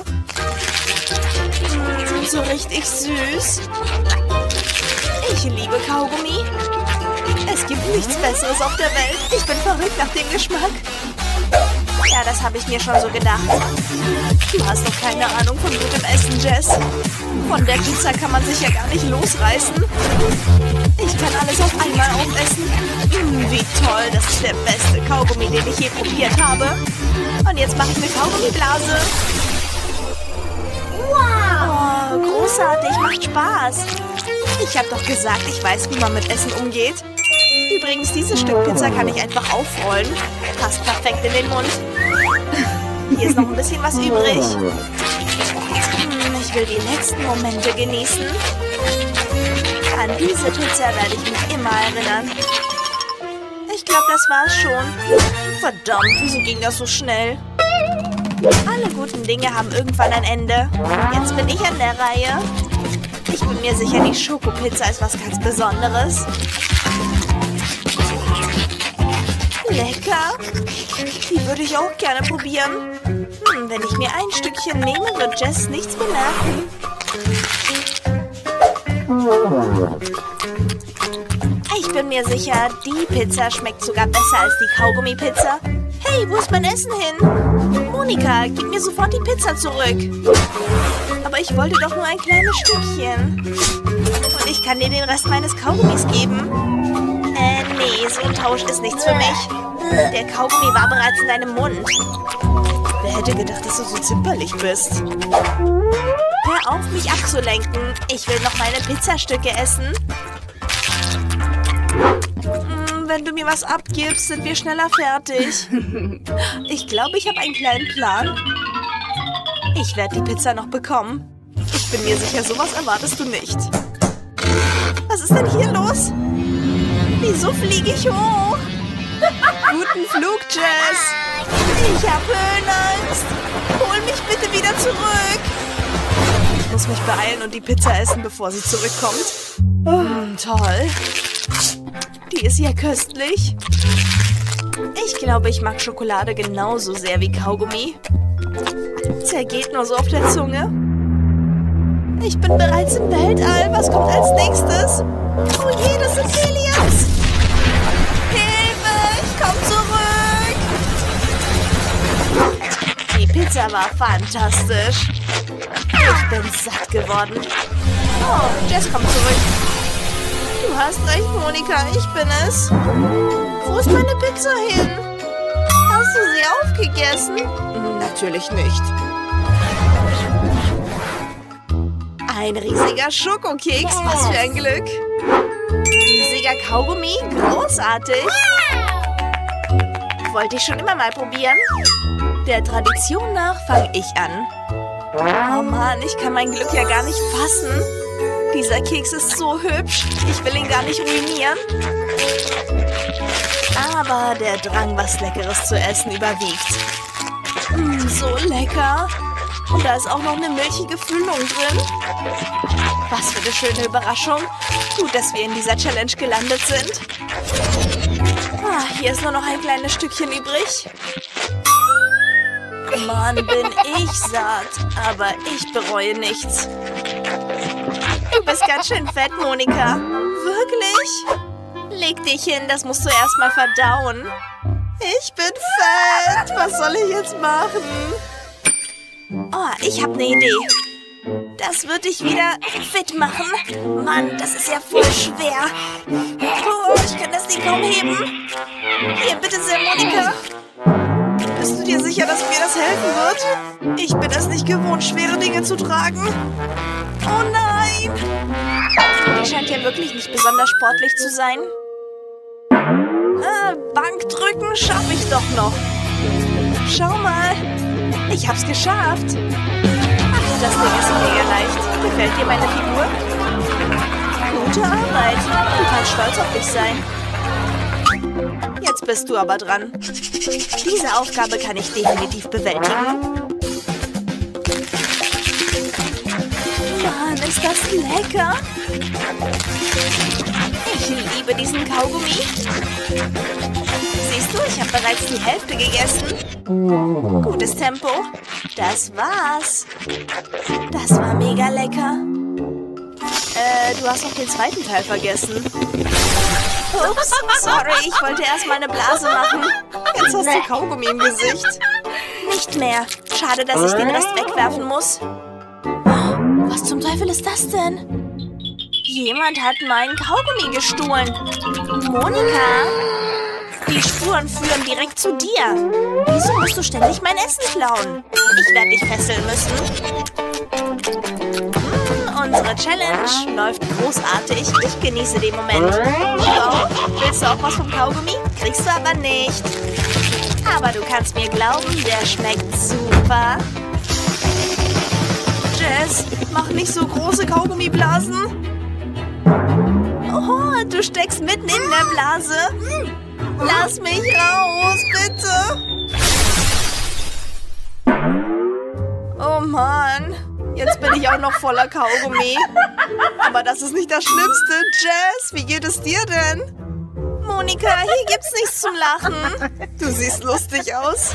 Mm, so richtig süß. Ich liebe Kaugummi. Es gibt nichts Besseres auf der Welt. Ich bin verrückt nach dem Geschmack. Ja, das habe ich mir schon so gedacht. Du hast doch keine Ahnung von gutem Essen, Jess. Von der Pizza kann man sich ja gar nicht losreißen. Ich kann alles auf einmal aufessen. Mm, wie toll, das ist der beste Kaugummi, den ich je probiert habe. Und jetzt mache ich eine Kaugummiblase. Wow! Oh, großartig, macht Spaß. Ich habe doch gesagt, ich weiß, wie man mit Essen umgeht. Übrigens, dieses Stück Pizza kann ich einfach aufrollen. Passt perfekt in den Mund. Hier ist noch ein bisschen was übrig. Hm, ich will die letzten Momente genießen. An diese Pizza werde ich mich immer erinnern. Ich glaube, das war's schon. Verdammt, wieso ging das so schnell? Alle guten Dinge haben irgendwann ein Ende. Jetzt bin ich an der Reihe. Ich bin mir sicher, die Schokopizza ist was ganz Besonderes. Lecker. Die würde ich auch gerne probieren. Hm, wenn ich mir ein Stückchen nehme, wird Jess nichts bemerken. Ich bin mir sicher, die Pizza schmeckt sogar besser als die Kaugummi-Pizza. Hey, wo ist mein Essen hin? Monika, gib mir sofort die Pizza zurück. Aber ich wollte doch nur ein kleines Stückchen. Und ich kann dir den Rest meines Kaugummis geben. Äh, nee, so ein Tausch ist nichts für mich. Der Kaugummi war bereits in deinem Mund. Wer hätte gedacht, dass du so zimperlich bist? Hör auf, mich abzulenken. Ich will noch meine Pizzastücke essen. Hm, wenn du mir was abgibst, sind wir schneller fertig. Ich glaube, ich habe einen kleinen Plan. Ich werde die Pizza noch bekommen. Ich bin mir sicher, sowas erwartest du nicht. Was ist denn hier los? Wieso fliege ich hoch? Guten Flug, Jess. Ich habe Höhenangst. Hol mich bitte wieder zurück. Ich muss mich beeilen und die Pizza essen, bevor sie zurückkommt. Mm, toll. Die ist ja köstlich. Ich glaube, ich mag Schokolade genauso sehr wie Kaugummi. Zergeht nur so auf der Zunge. Ich bin bereits im Weltall. Was kommt als nächstes? Oh je, das sind Aliens. Hilfe, ich komm zurück. Die Pizza war fantastisch. Ich bin satt geworden. Oh, Jess kommt zurück. Du hast recht, Monika, ich bin es. Wo ist meine Pizza hin? Hast du sie aufgegessen? Natürlich nicht. Ein riesiger Schokokeks, was für ein Glück. Riesiger Kaugummi, großartig. Wollte ich schon immer mal probieren. Der Tradition nach fange ich an. Oh Mann, ich kann mein Glück ja gar nicht fassen. Dieser Keks ist so hübsch. Ich will ihn gar nicht ruinieren. Aber der Drang, was Leckeres zu essen, überwiegt. Mm, so lecker. Und da ist auch noch eine milchige Füllung drin. Was für eine schöne Überraschung. Gut, dass wir in dieser Challenge gelandet sind. Ah, hier ist nur noch ein kleines Stückchen übrig. Mann, bin ich satt. Aber ich bereue nichts. Du bist ganz schön fett, Monika. Wirklich? Leg dich hin, das musst du erstmal verdauen. Ich bin fett. Was soll ich jetzt machen? Oh, ich habe eine Idee. Das wird dich wieder fit machen. Mann, das ist ja voll schwer. Oh, ich kann das Ding kaum heben. Hier, bitte sehr, Monika. Bist du dir sicher, dass mir das helfen wird? Ich bin es nicht gewohnt, schwere Dinge zu tragen. Oh nein! Die scheint ja wirklich nicht besonders sportlich zu sein. Ah, Bankdrücken schaffe ich doch noch. Schau mal. Ich hab's geschafft. Ach, Das Ding ist mega leicht. Gefällt dir meine Figur? Gute Arbeit. Du kannst stolz auf dich sein. Jetzt bist du aber dran. Diese Aufgabe kann ich definitiv bewältigen. Mann, ist das lecker. Ich liebe diesen Kaugummi. Siehst du, ich habe bereits die Hälfte gegessen. Gutes Tempo. Das war's. Das war mega lecker. Äh, du hast noch den zweiten Teil vergessen. Ups, sorry, ich wollte erst mal eine Blase machen. Jetzt hast du Kaugummi im Gesicht. Nicht mehr. Schade, dass ich den Rest wegwerfen muss. Was zum Teufel ist das denn? Jemand hat meinen Kaugummi gestohlen. Monika, die Spuren führen direkt zu dir. Wieso musst du ständig mein Essen klauen? Ich werde dich fesseln müssen. Hm, unsere Challenge läuft großartig. Ich genieße den Moment. Oh, willst du auch was vom Kaugummi? Kriegst du aber nicht. Aber du kannst mir glauben, der schmeckt super. Jess, mach nicht so große Kaugummiblasen. Oh, du steckst mitten in der Blase. Lass mich raus, bitte. Oh Mann, jetzt bin ich auch noch voller Kaugummi. Aber das ist nicht das Schlimmste. Jess, wie geht es dir denn? Monika, hier gibt's nichts zum Lachen. Du siehst lustig aus.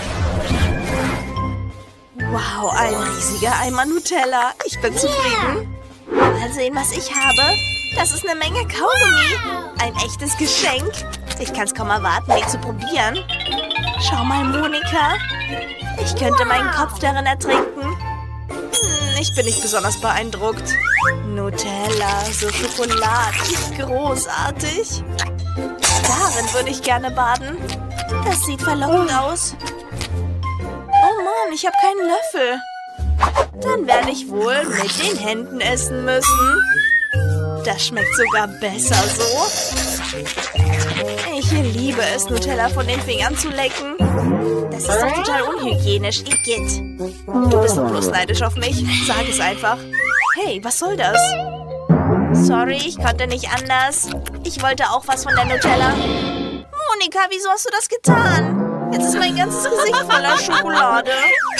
Wow, ein riesiger Eimer Nutella. Ich bin zufrieden. Mal sehen, was ich habe. Das ist eine Menge Kaugummi. Ein echtes Geschenk. Ich kann es kaum erwarten, den zu probieren. Schau mal, Monika. Ich könnte meinen Kopf darin ertrinken. Hm, ich bin nicht besonders beeindruckt. Nutella, so schokoladig, großartig. Darin würde ich gerne baden. Das sieht verlockend aus. Oh Mann, ich habe keinen Löffel. Dann werde ich wohl mit den Händen essen müssen. Das schmeckt sogar besser so. Ich liebe es, Nutella von den Fingern zu lecken. Das ist doch total unhygienisch, Igitt. Du bist doch bloß neidisch auf mich. Sag es einfach. Hey, was soll das? Sorry, ich konnte nicht anders. Ich wollte auch was von der Nutella. Monika, wieso hast du das getan? Jetzt ist mein ganzes Gesicht voller Schokolade.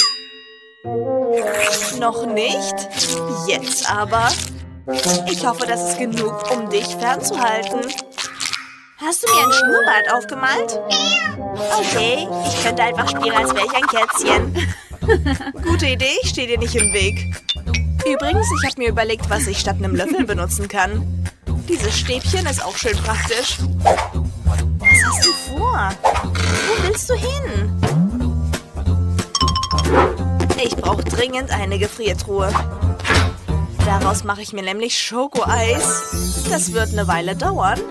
Noch nicht? Jetzt aber. Ich hoffe, das ist genug, um dich fernzuhalten. Hast du mir ein Schnurrbart aufgemalt? Okay, ich könnte einfach spielen, als wäre ich ein Kätzchen. Gute Idee, ich stehe dir nicht im Weg. Übrigens, ich habe mir überlegt, was ich statt einem Löffel benutzen kann. Dieses Stäbchen ist auch schön praktisch. Was hast du vor? Wo willst du hin? Ich brauche dringend eine Gefriertruhe. Daraus mache ich mir nämlich Schokoeis. Das wird eine Weile dauern.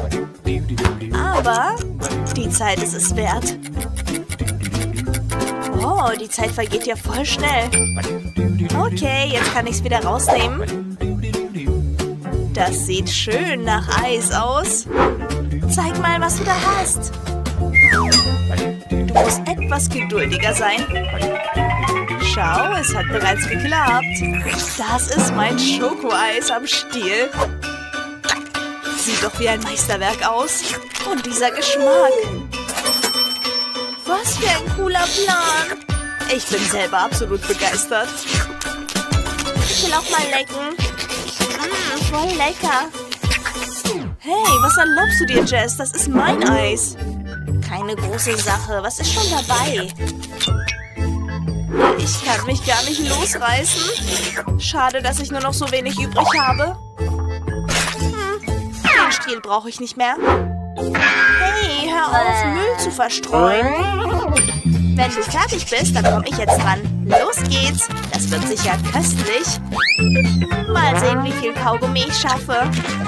Aber die Zeit ist es wert. Oh, die Zeit vergeht ja voll schnell. Okay, jetzt kann ich es wieder rausnehmen. Das sieht schön nach Eis aus. Zeig mal, was du da hast. Du musst etwas geduldiger sein. Schau, es hat bereits geklappt. Das ist mein Schokoeis am Stiel. Sieht doch wie ein Meisterwerk aus. Und dieser Geschmack. Was für ein cooler Plan. Ich bin selber absolut begeistert. Ich will auch mal lecken. Mmh, voll lecker. Hey, was erlaubst du dir, Jess? Das ist mein Eis. Keine große Sache. Was ist schon dabei? Ich kann mich gar nicht losreißen. Schade, dass ich nur noch so wenig übrig habe. Hm, den Stiel brauche ich nicht mehr. Hey, hör auf, Müll zu verstreuen. Wenn du fertig bist, dann komme ich jetzt dran. Los geht's. Das wird sicher köstlich. Mal sehen, wie viel Kaugummi ich schaffe.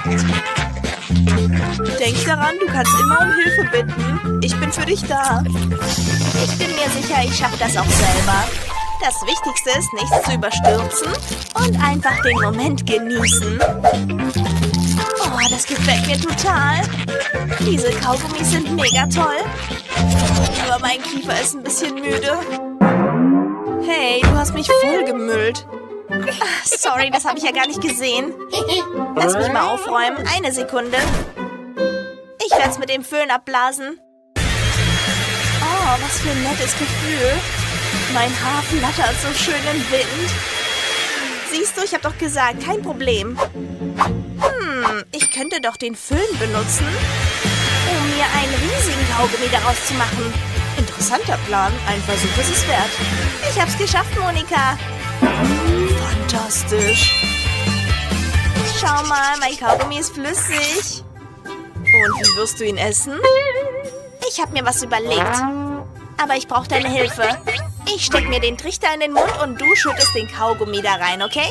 Denk daran, du kannst immer um Hilfe bitten. Ich bin für dich da. Ich bin mir sicher, ich schaffe das auch selber. Das Wichtigste ist, nichts zu überstürzen und einfach den Moment genießen. Oh, das gefällt mir total. Diese Kaugummis sind mega toll. Aber mein Kiefer ist ein bisschen müde. Hey, du hast mich voll gemüllt. Sorry, das habe ich ja gar nicht gesehen. Lass mich mal aufräumen. Eine Sekunde. Ich werde es mit dem Föhn abblasen. Oh, was für ein nettes Gefühl. Mein Haar flattert so schön im Wind. Siehst du, ich habe doch gesagt, kein Problem. Hm, ich könnte doch den Föhn benutzen, um mir einen riesigen Kaugummi daraus zu machen. Interessanter Plan. Ein Versuch ist es wert. Ich hab's geschafft, Monika. Fantastisch. Schau mal, mein Kaugummi ist flüssig. Und wie wirst du ihn essen? Ich habe mir was überlegt. Aber ich brauche deine Hilfe. Ich stecke mir den Trichter in den Mund und du schüttest den Kaugummi da rein, okay?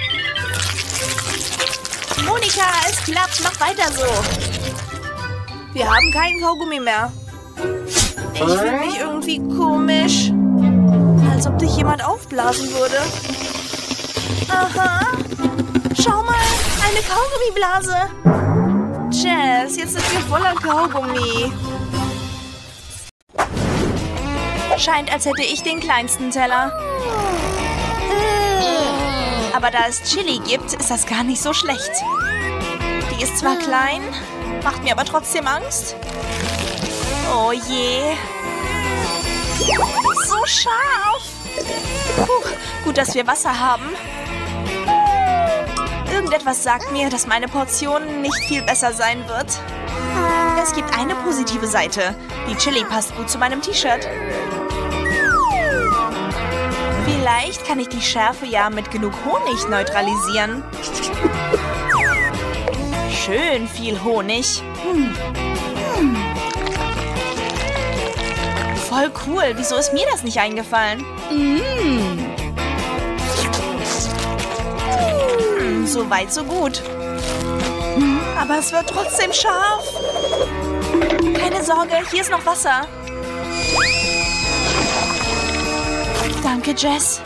Monika, es klappt. Mach weiter so. Wir haben keinen Kaugummi mehr. Ich fühle mich irgendwie komisch. Als ob dich jemand aufblasen würde. Aha. Schau mal, eine Kaugummiblase. Jess, jetzt sind wir voller Kaugummi. Scheint, als hätte ich den kleinsten Teller. Aber da es Chili gibt, ist das gar nicht so schlecht. Die ist zwar klein, macht mir aber trotzdem Angst. Oh je. So scharf. Puh, gut, dass wir Wasser haben. Irgendetwas sagt mir, dass meine Portion nicht viel besser sein wird. Es gibt eine positive Seite. Die Chili passt gut zu meinem T-Shirt. Vielleicht kann ich die Schärfe ja mit genug Honig neutralisieren. Schön viel Honig. Hm. Hm. Voll cool. Wieso ist mir das nicht eingefallen? Mm. Hm, so weit, so gut. Aber es wird trotzdem scharf. Keine Sorge, hier ist noch Wasser. Danke, Jess.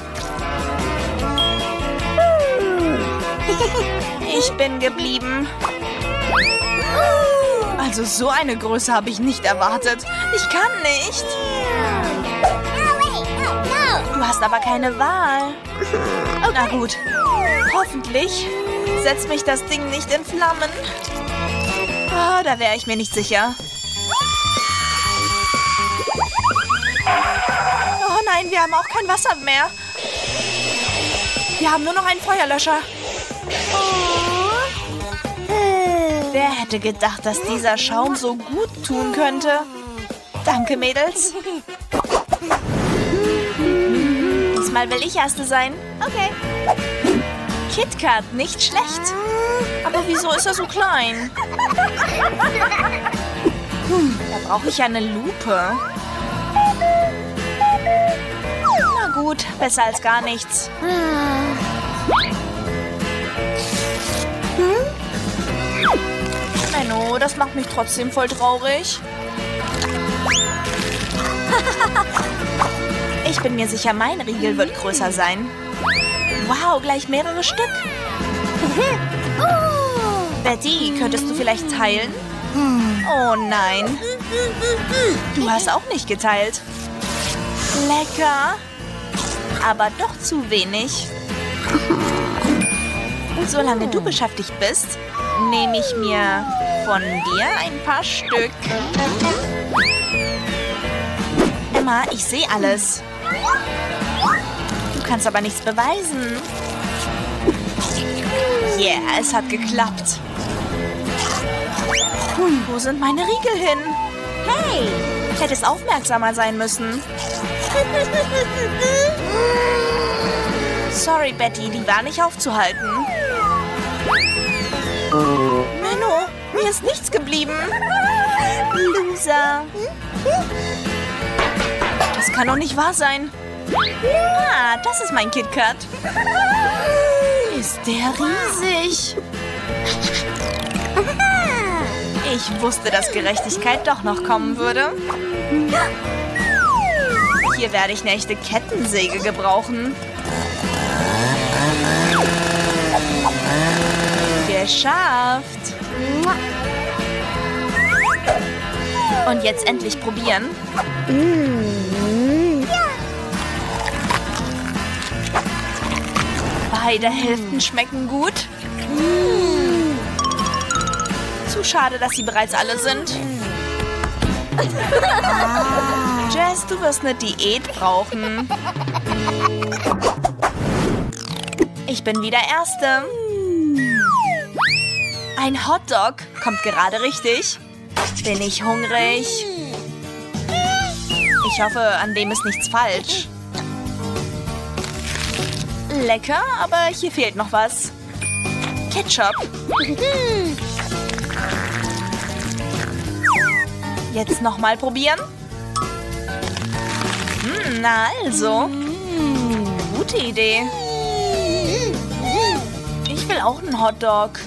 Ich bin geblieben. Also so eine Größe habe ich nicht erwartet. Ich kann nicht. Du hast aber keine Wahl. Na gut. Hoffentlich setzt mich das Ding nicht in Flammen. Oh, da wäre ich mir nicht sicher. Oh nein, wir haben auch kein Wasser mehr. Wir haben nur noch einen Feuerlöscher. Wer hätte gedacht, dass dieser Schaum so gut tun könnte? Danke, Mädels. Diesmal will ich Erste sein. Okay. KitKat, nicht schlecht. Aber wieso ist er so klein? Hm, da brauche ich eine Lupe. Na gut, besser als gar nichts. Menno, das macht mich trotzdem voll traurig. Ich bin mir sicher, mein Riegel wird größer sein. Wow, gleich mehrere Stück. Betty, könntest du vielleicht teilen? Oh nein. Du hast auch nicht geteilt. Lecker. Aber doch zu wenig. Und solange du beschäftigt bist, nehme ich mir von dir ein paar Stück. Emma, ich sehe alles. Du kannst aber nichts beweisen. Yeah, es hat geklappt. Hm, wo sind meine Riegel hin? Hey, ich hätte es aufmerksamer sein müssen. Sorry, Betty, die war nicht aufzuhalten. Menno, mir ist nichts geblieben. Loser. Das kann doch nicht wahr sein. Ah, das ist mein KitKat. Ist der riesig. Ich wusste, dass Gerechtigkeit doch noch kommen würde. Hier werde ich eine echte Kettensäge gebrauchen. Geschafft. Und jetzt endlich probieren. Beide Hälften schmecken gut. Zu schade, dass sie bereits alle sind. Jess, du wirst eine Diät brauchen. Ich bin wieder Erste. Ein Hotdog kommt gerade richtig. Bin ich hungrig? Ich hoffe, an dem ist nichts falsch. Lecker, aber hier fehlt noch was. Ketchup. Jetzt nochmal probieren. Hm, na also. Gute Idee. Ich will auch einen Hotdog.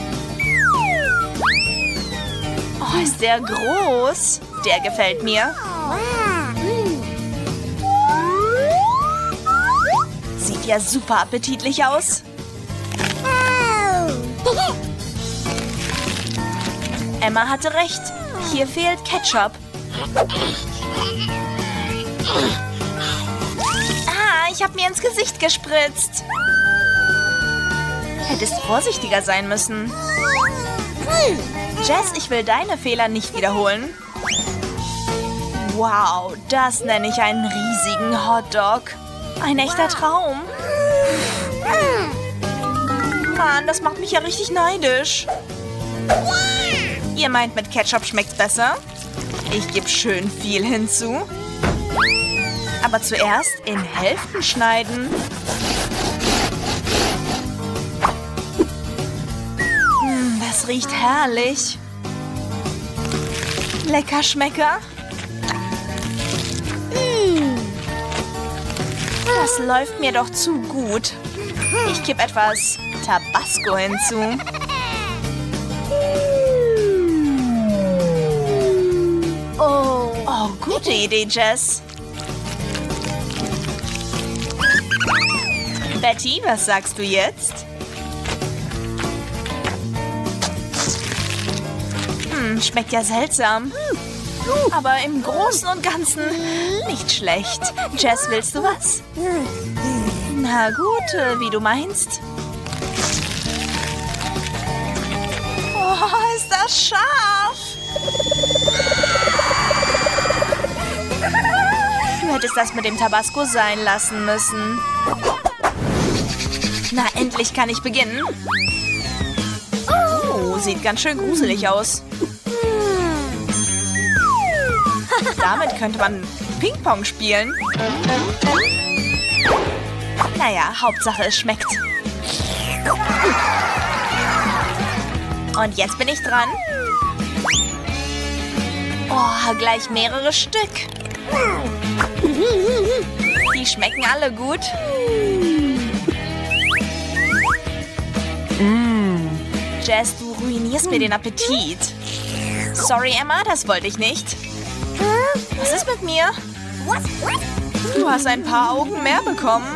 Oh, ist der groß. Der gefällt mir. Sieht ja super appetitlich aus. Emma hatte recht. Hier fehlt Ketchup. Ah, ich habe mir ins Gesicht gespritzt. Hättest vorsichtiger sein müssen. Jess, ich will deine Fehler nicht wiederholen. Wow, das nenne ich einen riesigen Hotdog. Ein echter Traum. Mann, das macht mich ja richtig neidisch. Ihr meint, mit Ketchup schmeckt's besser? Ich gebe schön viel hinzu. Aber zuerst in Hälften schneiden. Hm, das riecht herrlich. Lecker Schmecker. Das läuft mir doch zu gut. Ich kipp etwas Tabasco hinzu. Oh, oh, gute Idee, Jess. Betty, was sagst du jetzt? Hm, schmeckt ja seltsam. Aber im Großen und Ganzen nicht schlecht. Jess, willst du was? Na gut, wie du meinst. Oh, ist das scharf. Du hättest das mit dem Tabasco sein lassen müssen. Na, endlich kann ich beginnen. Oh, sieht ganz schön gruselig aus. Damit könnte man Ping-Pong spielen. Naja, Hauptsache es schmeckt. Und jetzt bin ich dran. Oh, gleich mehrere Stück. Die schmecken alle gut. Jess, du ruinierst mir den Appetit. Sorry, Emma, das wollte ich nicht. Was ist mit mir? Du hast ein paar Augen mehr bekommen.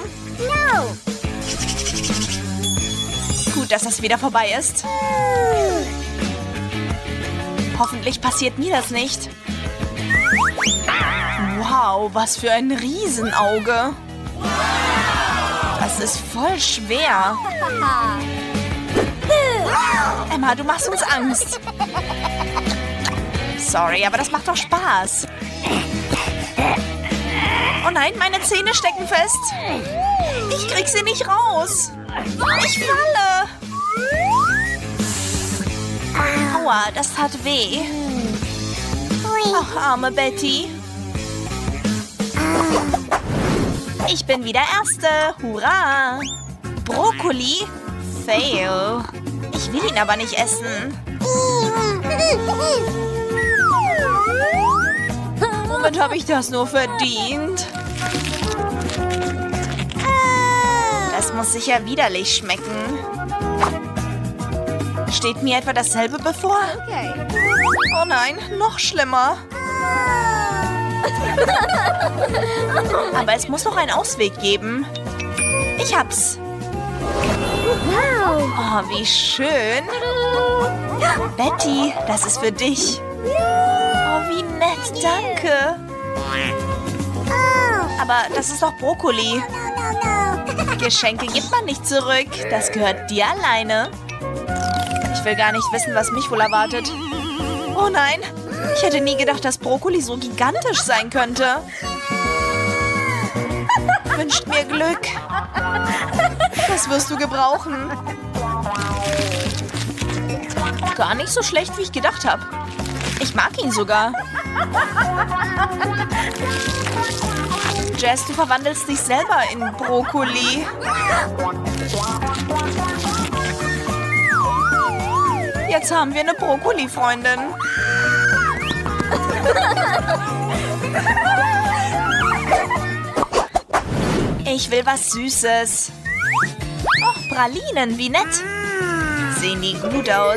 Gut, dass das wieder vorbei ist. Hoffentlich passiert mir das nicht. Wow, was für ein Riesenauge. Das ist voll schwer. Emma, du machst uns Angst. Sorry, aber das macht doch Spaß. Oh nein, meine Zähne stecken fest. Ich krieg sie nicht raus. Ich falle. Aua, das tat weh. Ach, arme Betty. Ich bin wieder Erste. Hurra. Brokkoli? Fail. Ich will ihn aber nicht essen. Womit habe ich das nur verdient? Das muss sicher widerlich schmecken. Steht mir etwa dasselbe bevor? Oh nein, noch schlimmer. Aber es muss noch einen Ausweg geben. Ich hab's. Oh, wie schön. Betty, das ist für dich. Oh, wie nett, danke. Aber das ist doch Brokkoli. Geschenke gibt man nicht zurück. Das gehört dir alleine. Ich will gar nicht wissen, was mich wohl erwartet. Oh nein, ich hätte nie gedacht, dass Brokkoli so gigantisch sein könnte. Wünscht mir Glück. Das wirst du gebrauchen. Gar nicht so schlecht, wie ich gedacht habe. Ich mag ihn sogar. Jess, du verwandelst dich selber in Brokkoli. Jetzt haben wir eine Brokkoli-Freundin. Ich will was Süßes. Oh, Pralinen, wie nett. Sehen die gut aus.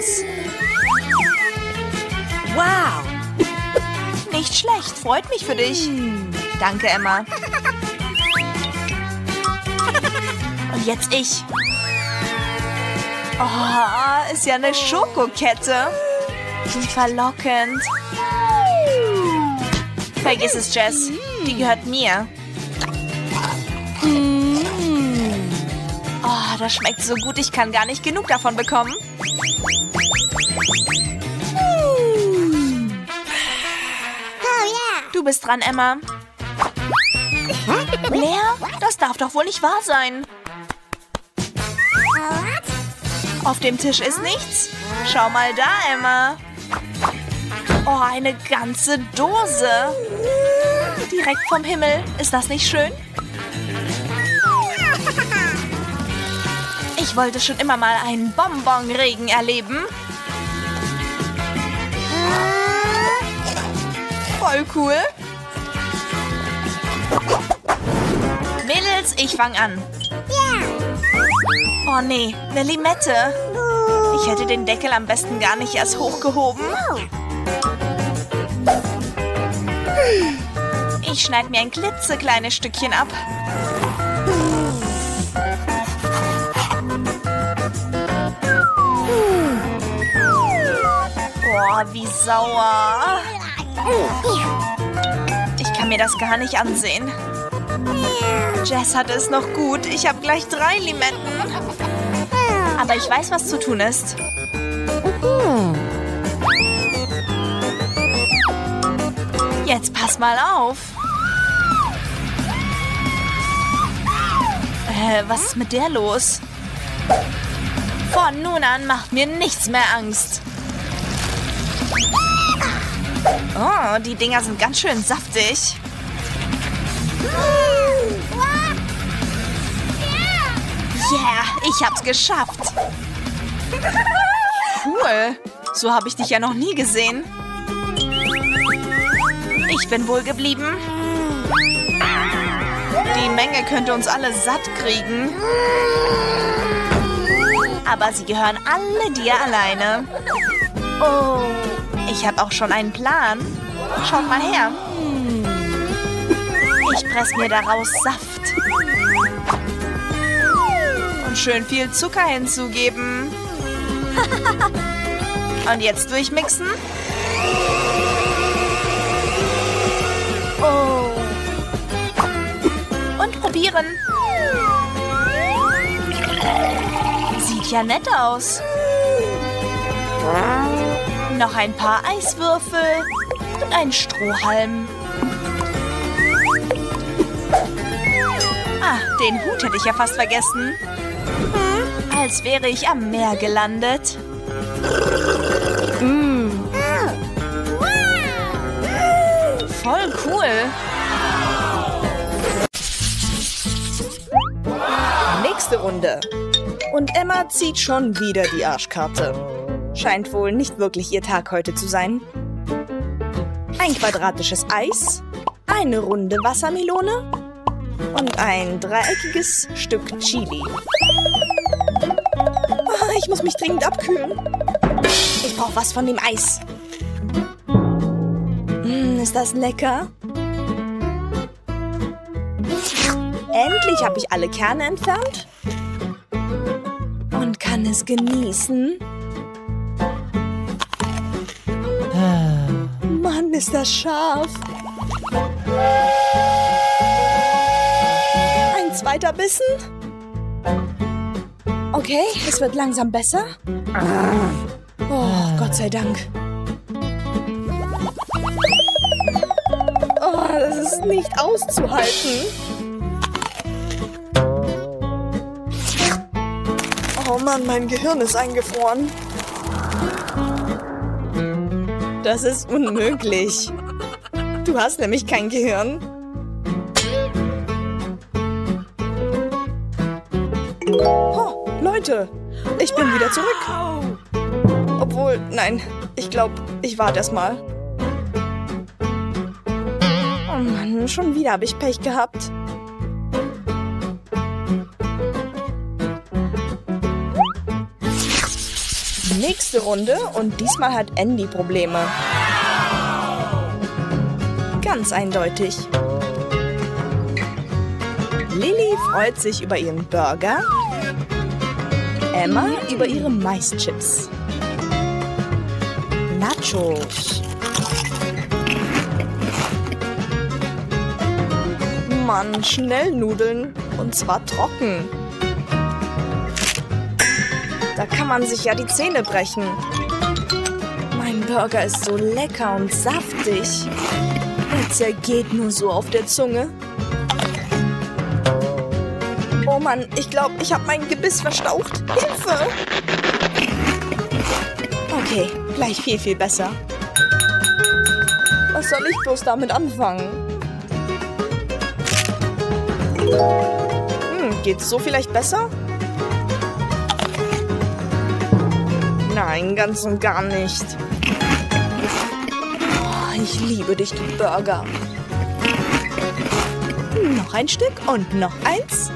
Wow. Nicht schlecht, freut mich für dich. Danke, Emma. Und jetzt ich. Oh, ist ja eine Schokokette. Wie verlockend. Vergiss es, Jess. Die gehört mir. Oh, das schmeckt so gut, ich kann gar nicht genug davon bekommen. Du bist dran, Emma. Leer? Das darf doch wohl nicht wahr sein. Auf dem Tisch ist nichts. Schau mal da, Emma. Oh, eine ganze Dose. Direkt vom Himmel. Ist das nicht schön? Ich wollte schon immer mal einen Bonbonregen erleben. Voll cool. Mädels, ich fang an. Oh nee, eine Limette. Ich hätte den Deckel am besten gar nicht erst hochgehoben. Ich schneide mir ein klitzekleines Stückchen ab. Boah, wie sauer. Ich kann mir das gar nicht ansehen. Jess hatte es noch gut. Ich habe gleich drei Limetten. Aber ich weiß, was zu tun ist. Jetzt pass mal auf. Äh, was ist mit der los? Von nun an macht mir nichts mehr Angst. Oh, die Dinger sind ganz schön saftig. Yeah, ich hab's geschafft. Cool. So habe ich dich ja noch nie gesehen. Ich bin wohl geblieben. Die Menge könnte uns alle satt kriegen. Aber sie gehören alle dir alleine. Oh, ich habe auch schon einen Plan. Schaut mal her. Ich presse mir daraus Saft. Und schön viel Zucker hinzugeben. Und jetzt durchmixen. Oh. Und probieren. Sieht ja nett aus. Noch ein paar Eiswürfel und ein Strohhalm. Ah, den Hut hätte ich ja fast vergessen. Hm, als wäre ich am Meer gelandet. Mm. Voll cool. Nächste Runde. Und Emma zieht schon wieder die Arschkarte. Scheint wohl nicht wirklich ihr Tag heute zu sein. Ein quadratisches Eis, eine runde Wassermelone und ein dreieckiges Stück Chili. Ah, ich muss mich dringend abkühlen. Ich brauche was von dem Eis. Mm, ist das lecker? Endlich habe ich alle Kerne entfernt und kann es genießen. Mann, ist das scharf. Ein Zweiter Bissen. Okay, es wird langsam besser. Oh, Gott sei Dank. Oh, das ist nicht auszuhalten. Oh Mann, mein Gehirn ist eingefroren. Das ist unmöglich. Du hast nämlich kein Gehirn. Oh, Leute, ich bin wieder zurück. Obwohl, nein, ich glaube, ich warte erst mal. Oh Mann, schon wieder habe ich Pech gehabt. Nächste Runde und diesmal hat Andy Probleme. Ganz eindeutig. Lily freut sich über ihren Burger. Emma über ihre Maischips. Nachos. Mann, schnell Nudeln. Und zwar trocken. Da kann man sich ja die Zähne brechen. Mein Burger ist so lecker und saftig. Er zergeht nur so auf der Zunge. Oh Mann, ich glaube, ich habe mein Gebiss verstaucht. Hilfe! Okay, gleich viel, viel besser. Was soll ich bloß damit anfangen? Hm, geht's so vielleicht besser? Nein, ganz und gar nicht. Oh, ich liebe dich, du Burger. Noch ein Stück und noch eins.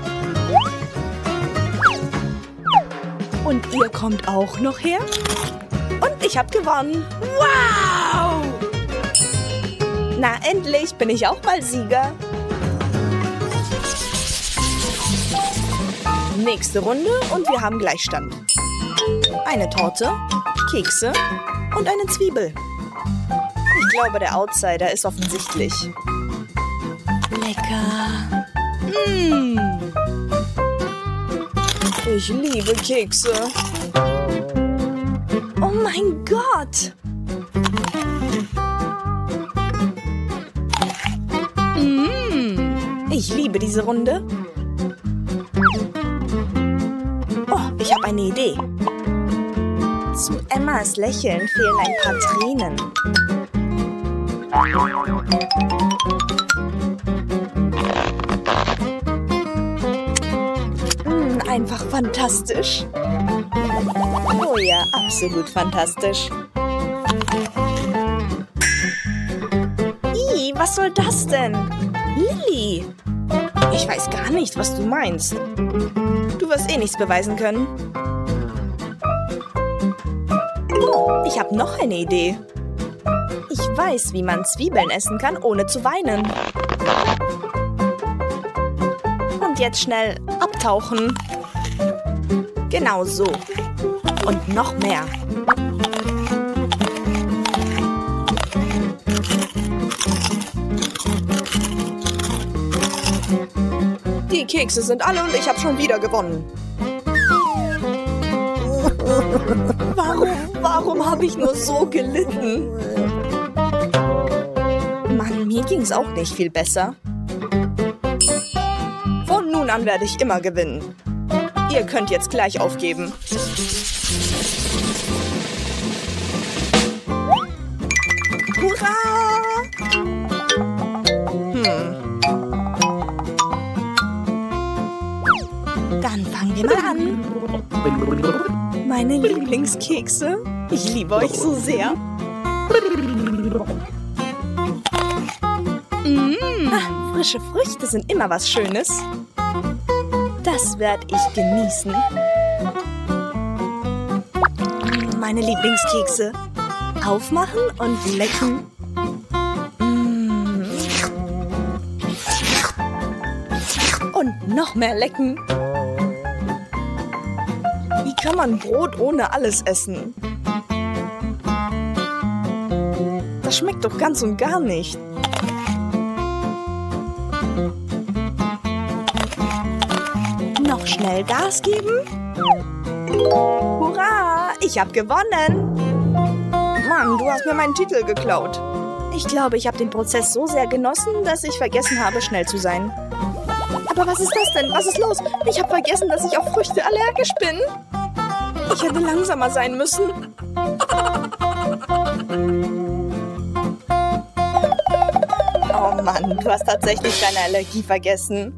Und ihr kommt auch noch her. Und ich habe gewonnen. Wow! Na, endlich bin ich auch mal Sieger. Nächste Runde und wir haben Gleichstand. Eine Torte, Kekse und eine Zwiebel. Ich glaube, der Outsider ist offensichtlich. Lecker. Mmh. Ich liebe Kekse. Oh mein Gott. Mmh. Ich liebe diese Runde. Oh, ich habe eine Idee. Zu Emmas Lächeln fehlen ein paar Tränen. Mm, einfach fantastisch. Oh ja, absolut fantastisch. Ih, was soll das denn? Lily! Ich weiß gar nicht, was du meinst. Du wirst eh nichts beweisen können. Oh, ich habe noch eine Idee. Ich weiß, wie man Zwiebeln essen kann, ohne zu weinen. Und jetzt schnell abtauchen. Genau so. Und noch mehr. Die Kekse sind alle und ich habe schon wieder gewonnen. Warum, warum habe ich nur so gelitten? Mann, mir ging es auch nicht viel besser. Von nun an werde ich immer gewinnen. Ihr könnt jetzt gleich aufgeben. Hurra! Hm. Dann fangen wir mal an. Meine Lieblingskekse. Ich liebe euch so sehr. Mmh. Ah, frische Früchte sind immer was Schönes. Das werde ich genießen. Meine Lieblingskekse. Aufmachen und lecken. Mmh. Und noch mehr lecken. Wie kann man Brot ohne alles essen? Das schmeckt doch ganz und gar nicht. schnell Gas geben. Hurra! Ich habe gewonnen! Mann, du hast mir meinen Titel geklaut. Ich glaube, ich habe den Prozess so sehr genossen, dass ich vergessen habe, schnell zu sein. Aber was ist das denn? Was ist los? Ich habe vergessen, dass ich auf Früchte allergisch bin. Ich hätte langsamer sein müssen. Oh Mann, du hast tatsächlich deine Allergie vergessen.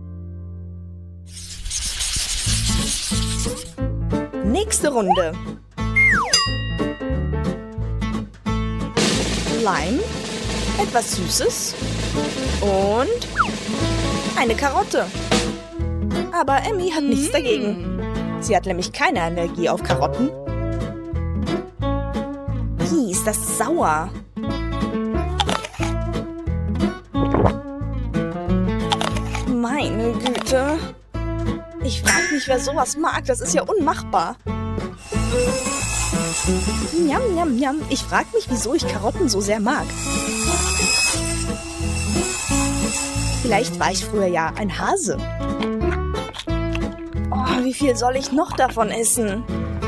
Nächste Runde. Lime, etwas Süßes und eine Karotte. Aber Emmy hat nichts dagegen. Sie hat nämlich keine Allergie auf Karotten. Wie ist das sauer? Meine Güte. Ich frage mich, wer sowas mag. Das ist ja unmachbar. Njam, njam, njam. Ich frage mich, wieso ich Karotten so sehr mag. Vielleicht war ich früher ja ein Hase. Oh, wie viel soll ich noch davon essen?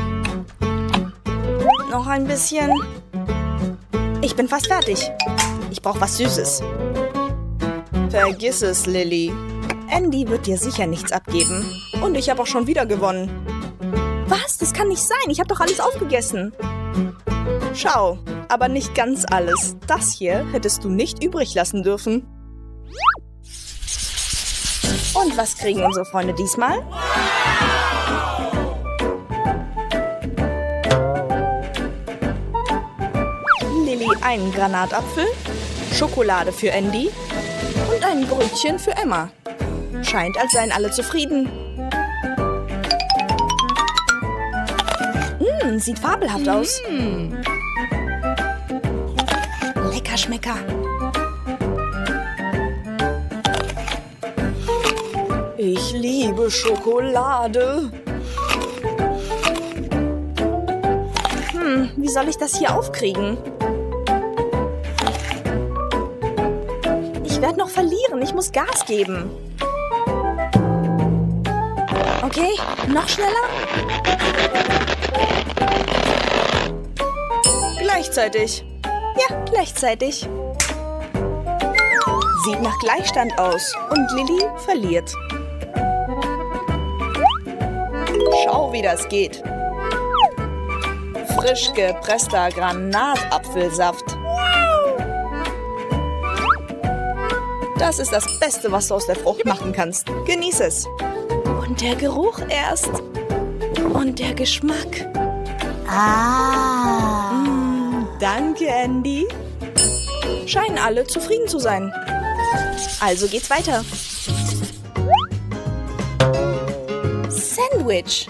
Noch ein bisschen. Ich bin fast fertig. Ich brauche was Süßes. Vergiss es, Lilly. Andy wird dir sicher nichts abgeben. Und ich habe auch schon wieder gewonnen. Was? Das kann nicht sein. Ich habe doch alles aufgegessen. Schau, aber nicht ganz alles. Das hier hättest du nicht übrig lassen dürfen. Und was kriegen unsere Freunde diesmal? Lilly einen Granatapfel, Schokolade für Andy und ein Brötchen für Emma. Scheint, als seien alle zufrieden. Mmh, sieht fabelhaft aus. Mm. Lecker Schmecker. Ich liebe Schokolade. Hm, wie soll ich das hier aufkriegen? Ich werde noch verlieren. Ich muss Gas geben. Okay, noch schneller. Gleichzeitig. Ja, gleichzeitig. Sieht nach Gleichstand aus und Lilly verliert. Schau, wie das geht. Frisch gepresster Granatapfelsaft. Das ist das Beste, was du aus der Frucht machen kannst. Genieß es. Und der Geruch erst. Und der Geschmack. Ah. Mm, danke, Andy. Scheinen alle zufrieden zu sein. Also geht's weiter. Sandwich.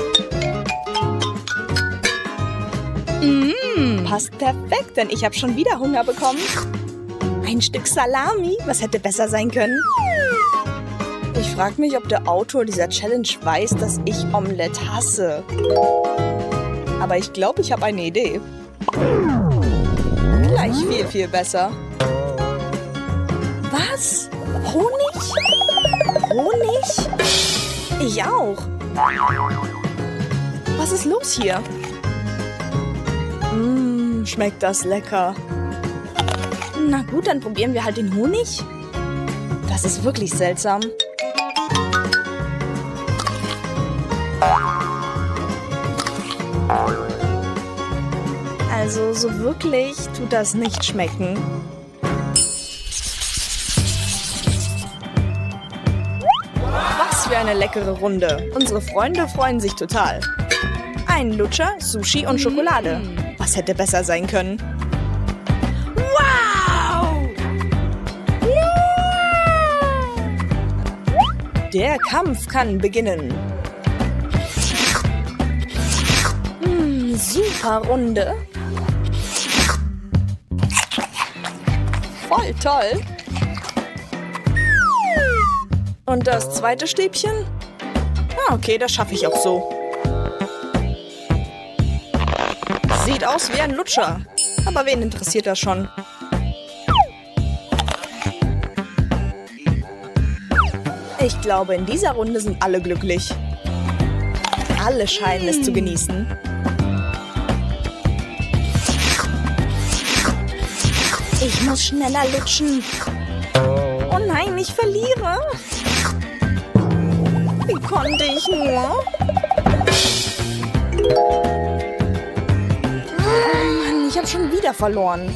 Mm, passt perfekt, denn ich habe schon wieder Hunger bekommen. Ein Stück Salami, was hätte besser sein können? Ich frage mich, ob der Autor dieser Challenge weiß, dass ich Omelette hasse. Aber ich glaube, ich habe eine Idee. Gleich viel, viel besser. Was? Honig? Honig? Ich auch. Was ist los hier? Mmm, schmeckt das lecker. Na gut, dann probieren wir halt den Honig. Das ist wirklich seltsam. Also, so wirklich tut das nicht schmecken. Was für eine leckere Runde. Unsere Freunde freuen sich total. Ein Lutscher, Sushi und Schokolade. Was hätte besser sein können? Wow! Der Kampf kann beginnen. Mm, super Runde. Voll toll. Und das zweite Stäbchen? Ah, okay, das schaffe ich auch so. Sieht aus wie ein Lutscher. Aber wen interessiert das schon? Ich glaube, in dieser Runde sind alle glücklich. Alle scheinen es zu genießen. Ich muss schneller lutschen. Oh nein, ich verliere. Wie konnte ich nur? Oh Mann, ich habe schon wieder verloren.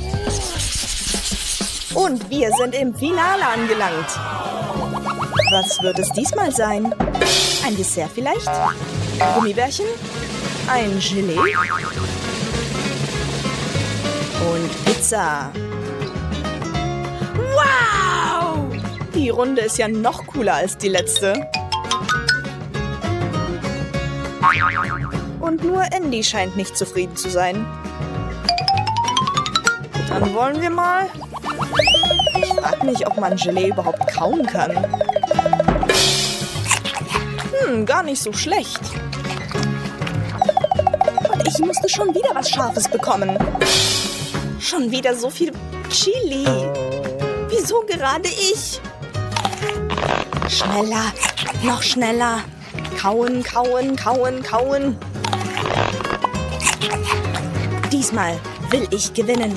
Und wir sind im Finale angelangt. Was wird es diesmal sein? Ein Dessert vielleicht? Gummibärchen? Ein Gelee? Und Pizza. Wow! Die Runde ist ja noch cooler als die letzte. Und nur Andy scheint nicht zufrieden zu sein. Dann wollen wir mal... Ich frage mich, ob man Gelee überhaupt kauen kann. Hm, gar nicht so schlecht. Und ich musste schon wieder was Scharfes bekommen. Schon wieder so viel Chili. Wieso gerade ich? Schneller, noch schneller. Kauen, kauen, kauen, kauen. Diesmal will ich gewinnen.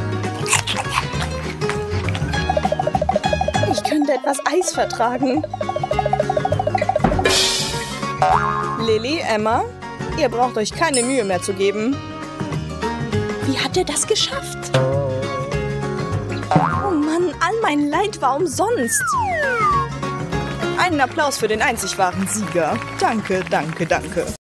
Ich könnte etwas Eis vertragen. Lily, Emma, ihr braucht euch keine Mühe mehr zu geben. Wie hat er das geschafft? Oh Mann, all mein Leid war umsonst. Einen Applaus für den einzig wahren Sieger. Danke, danke, danke.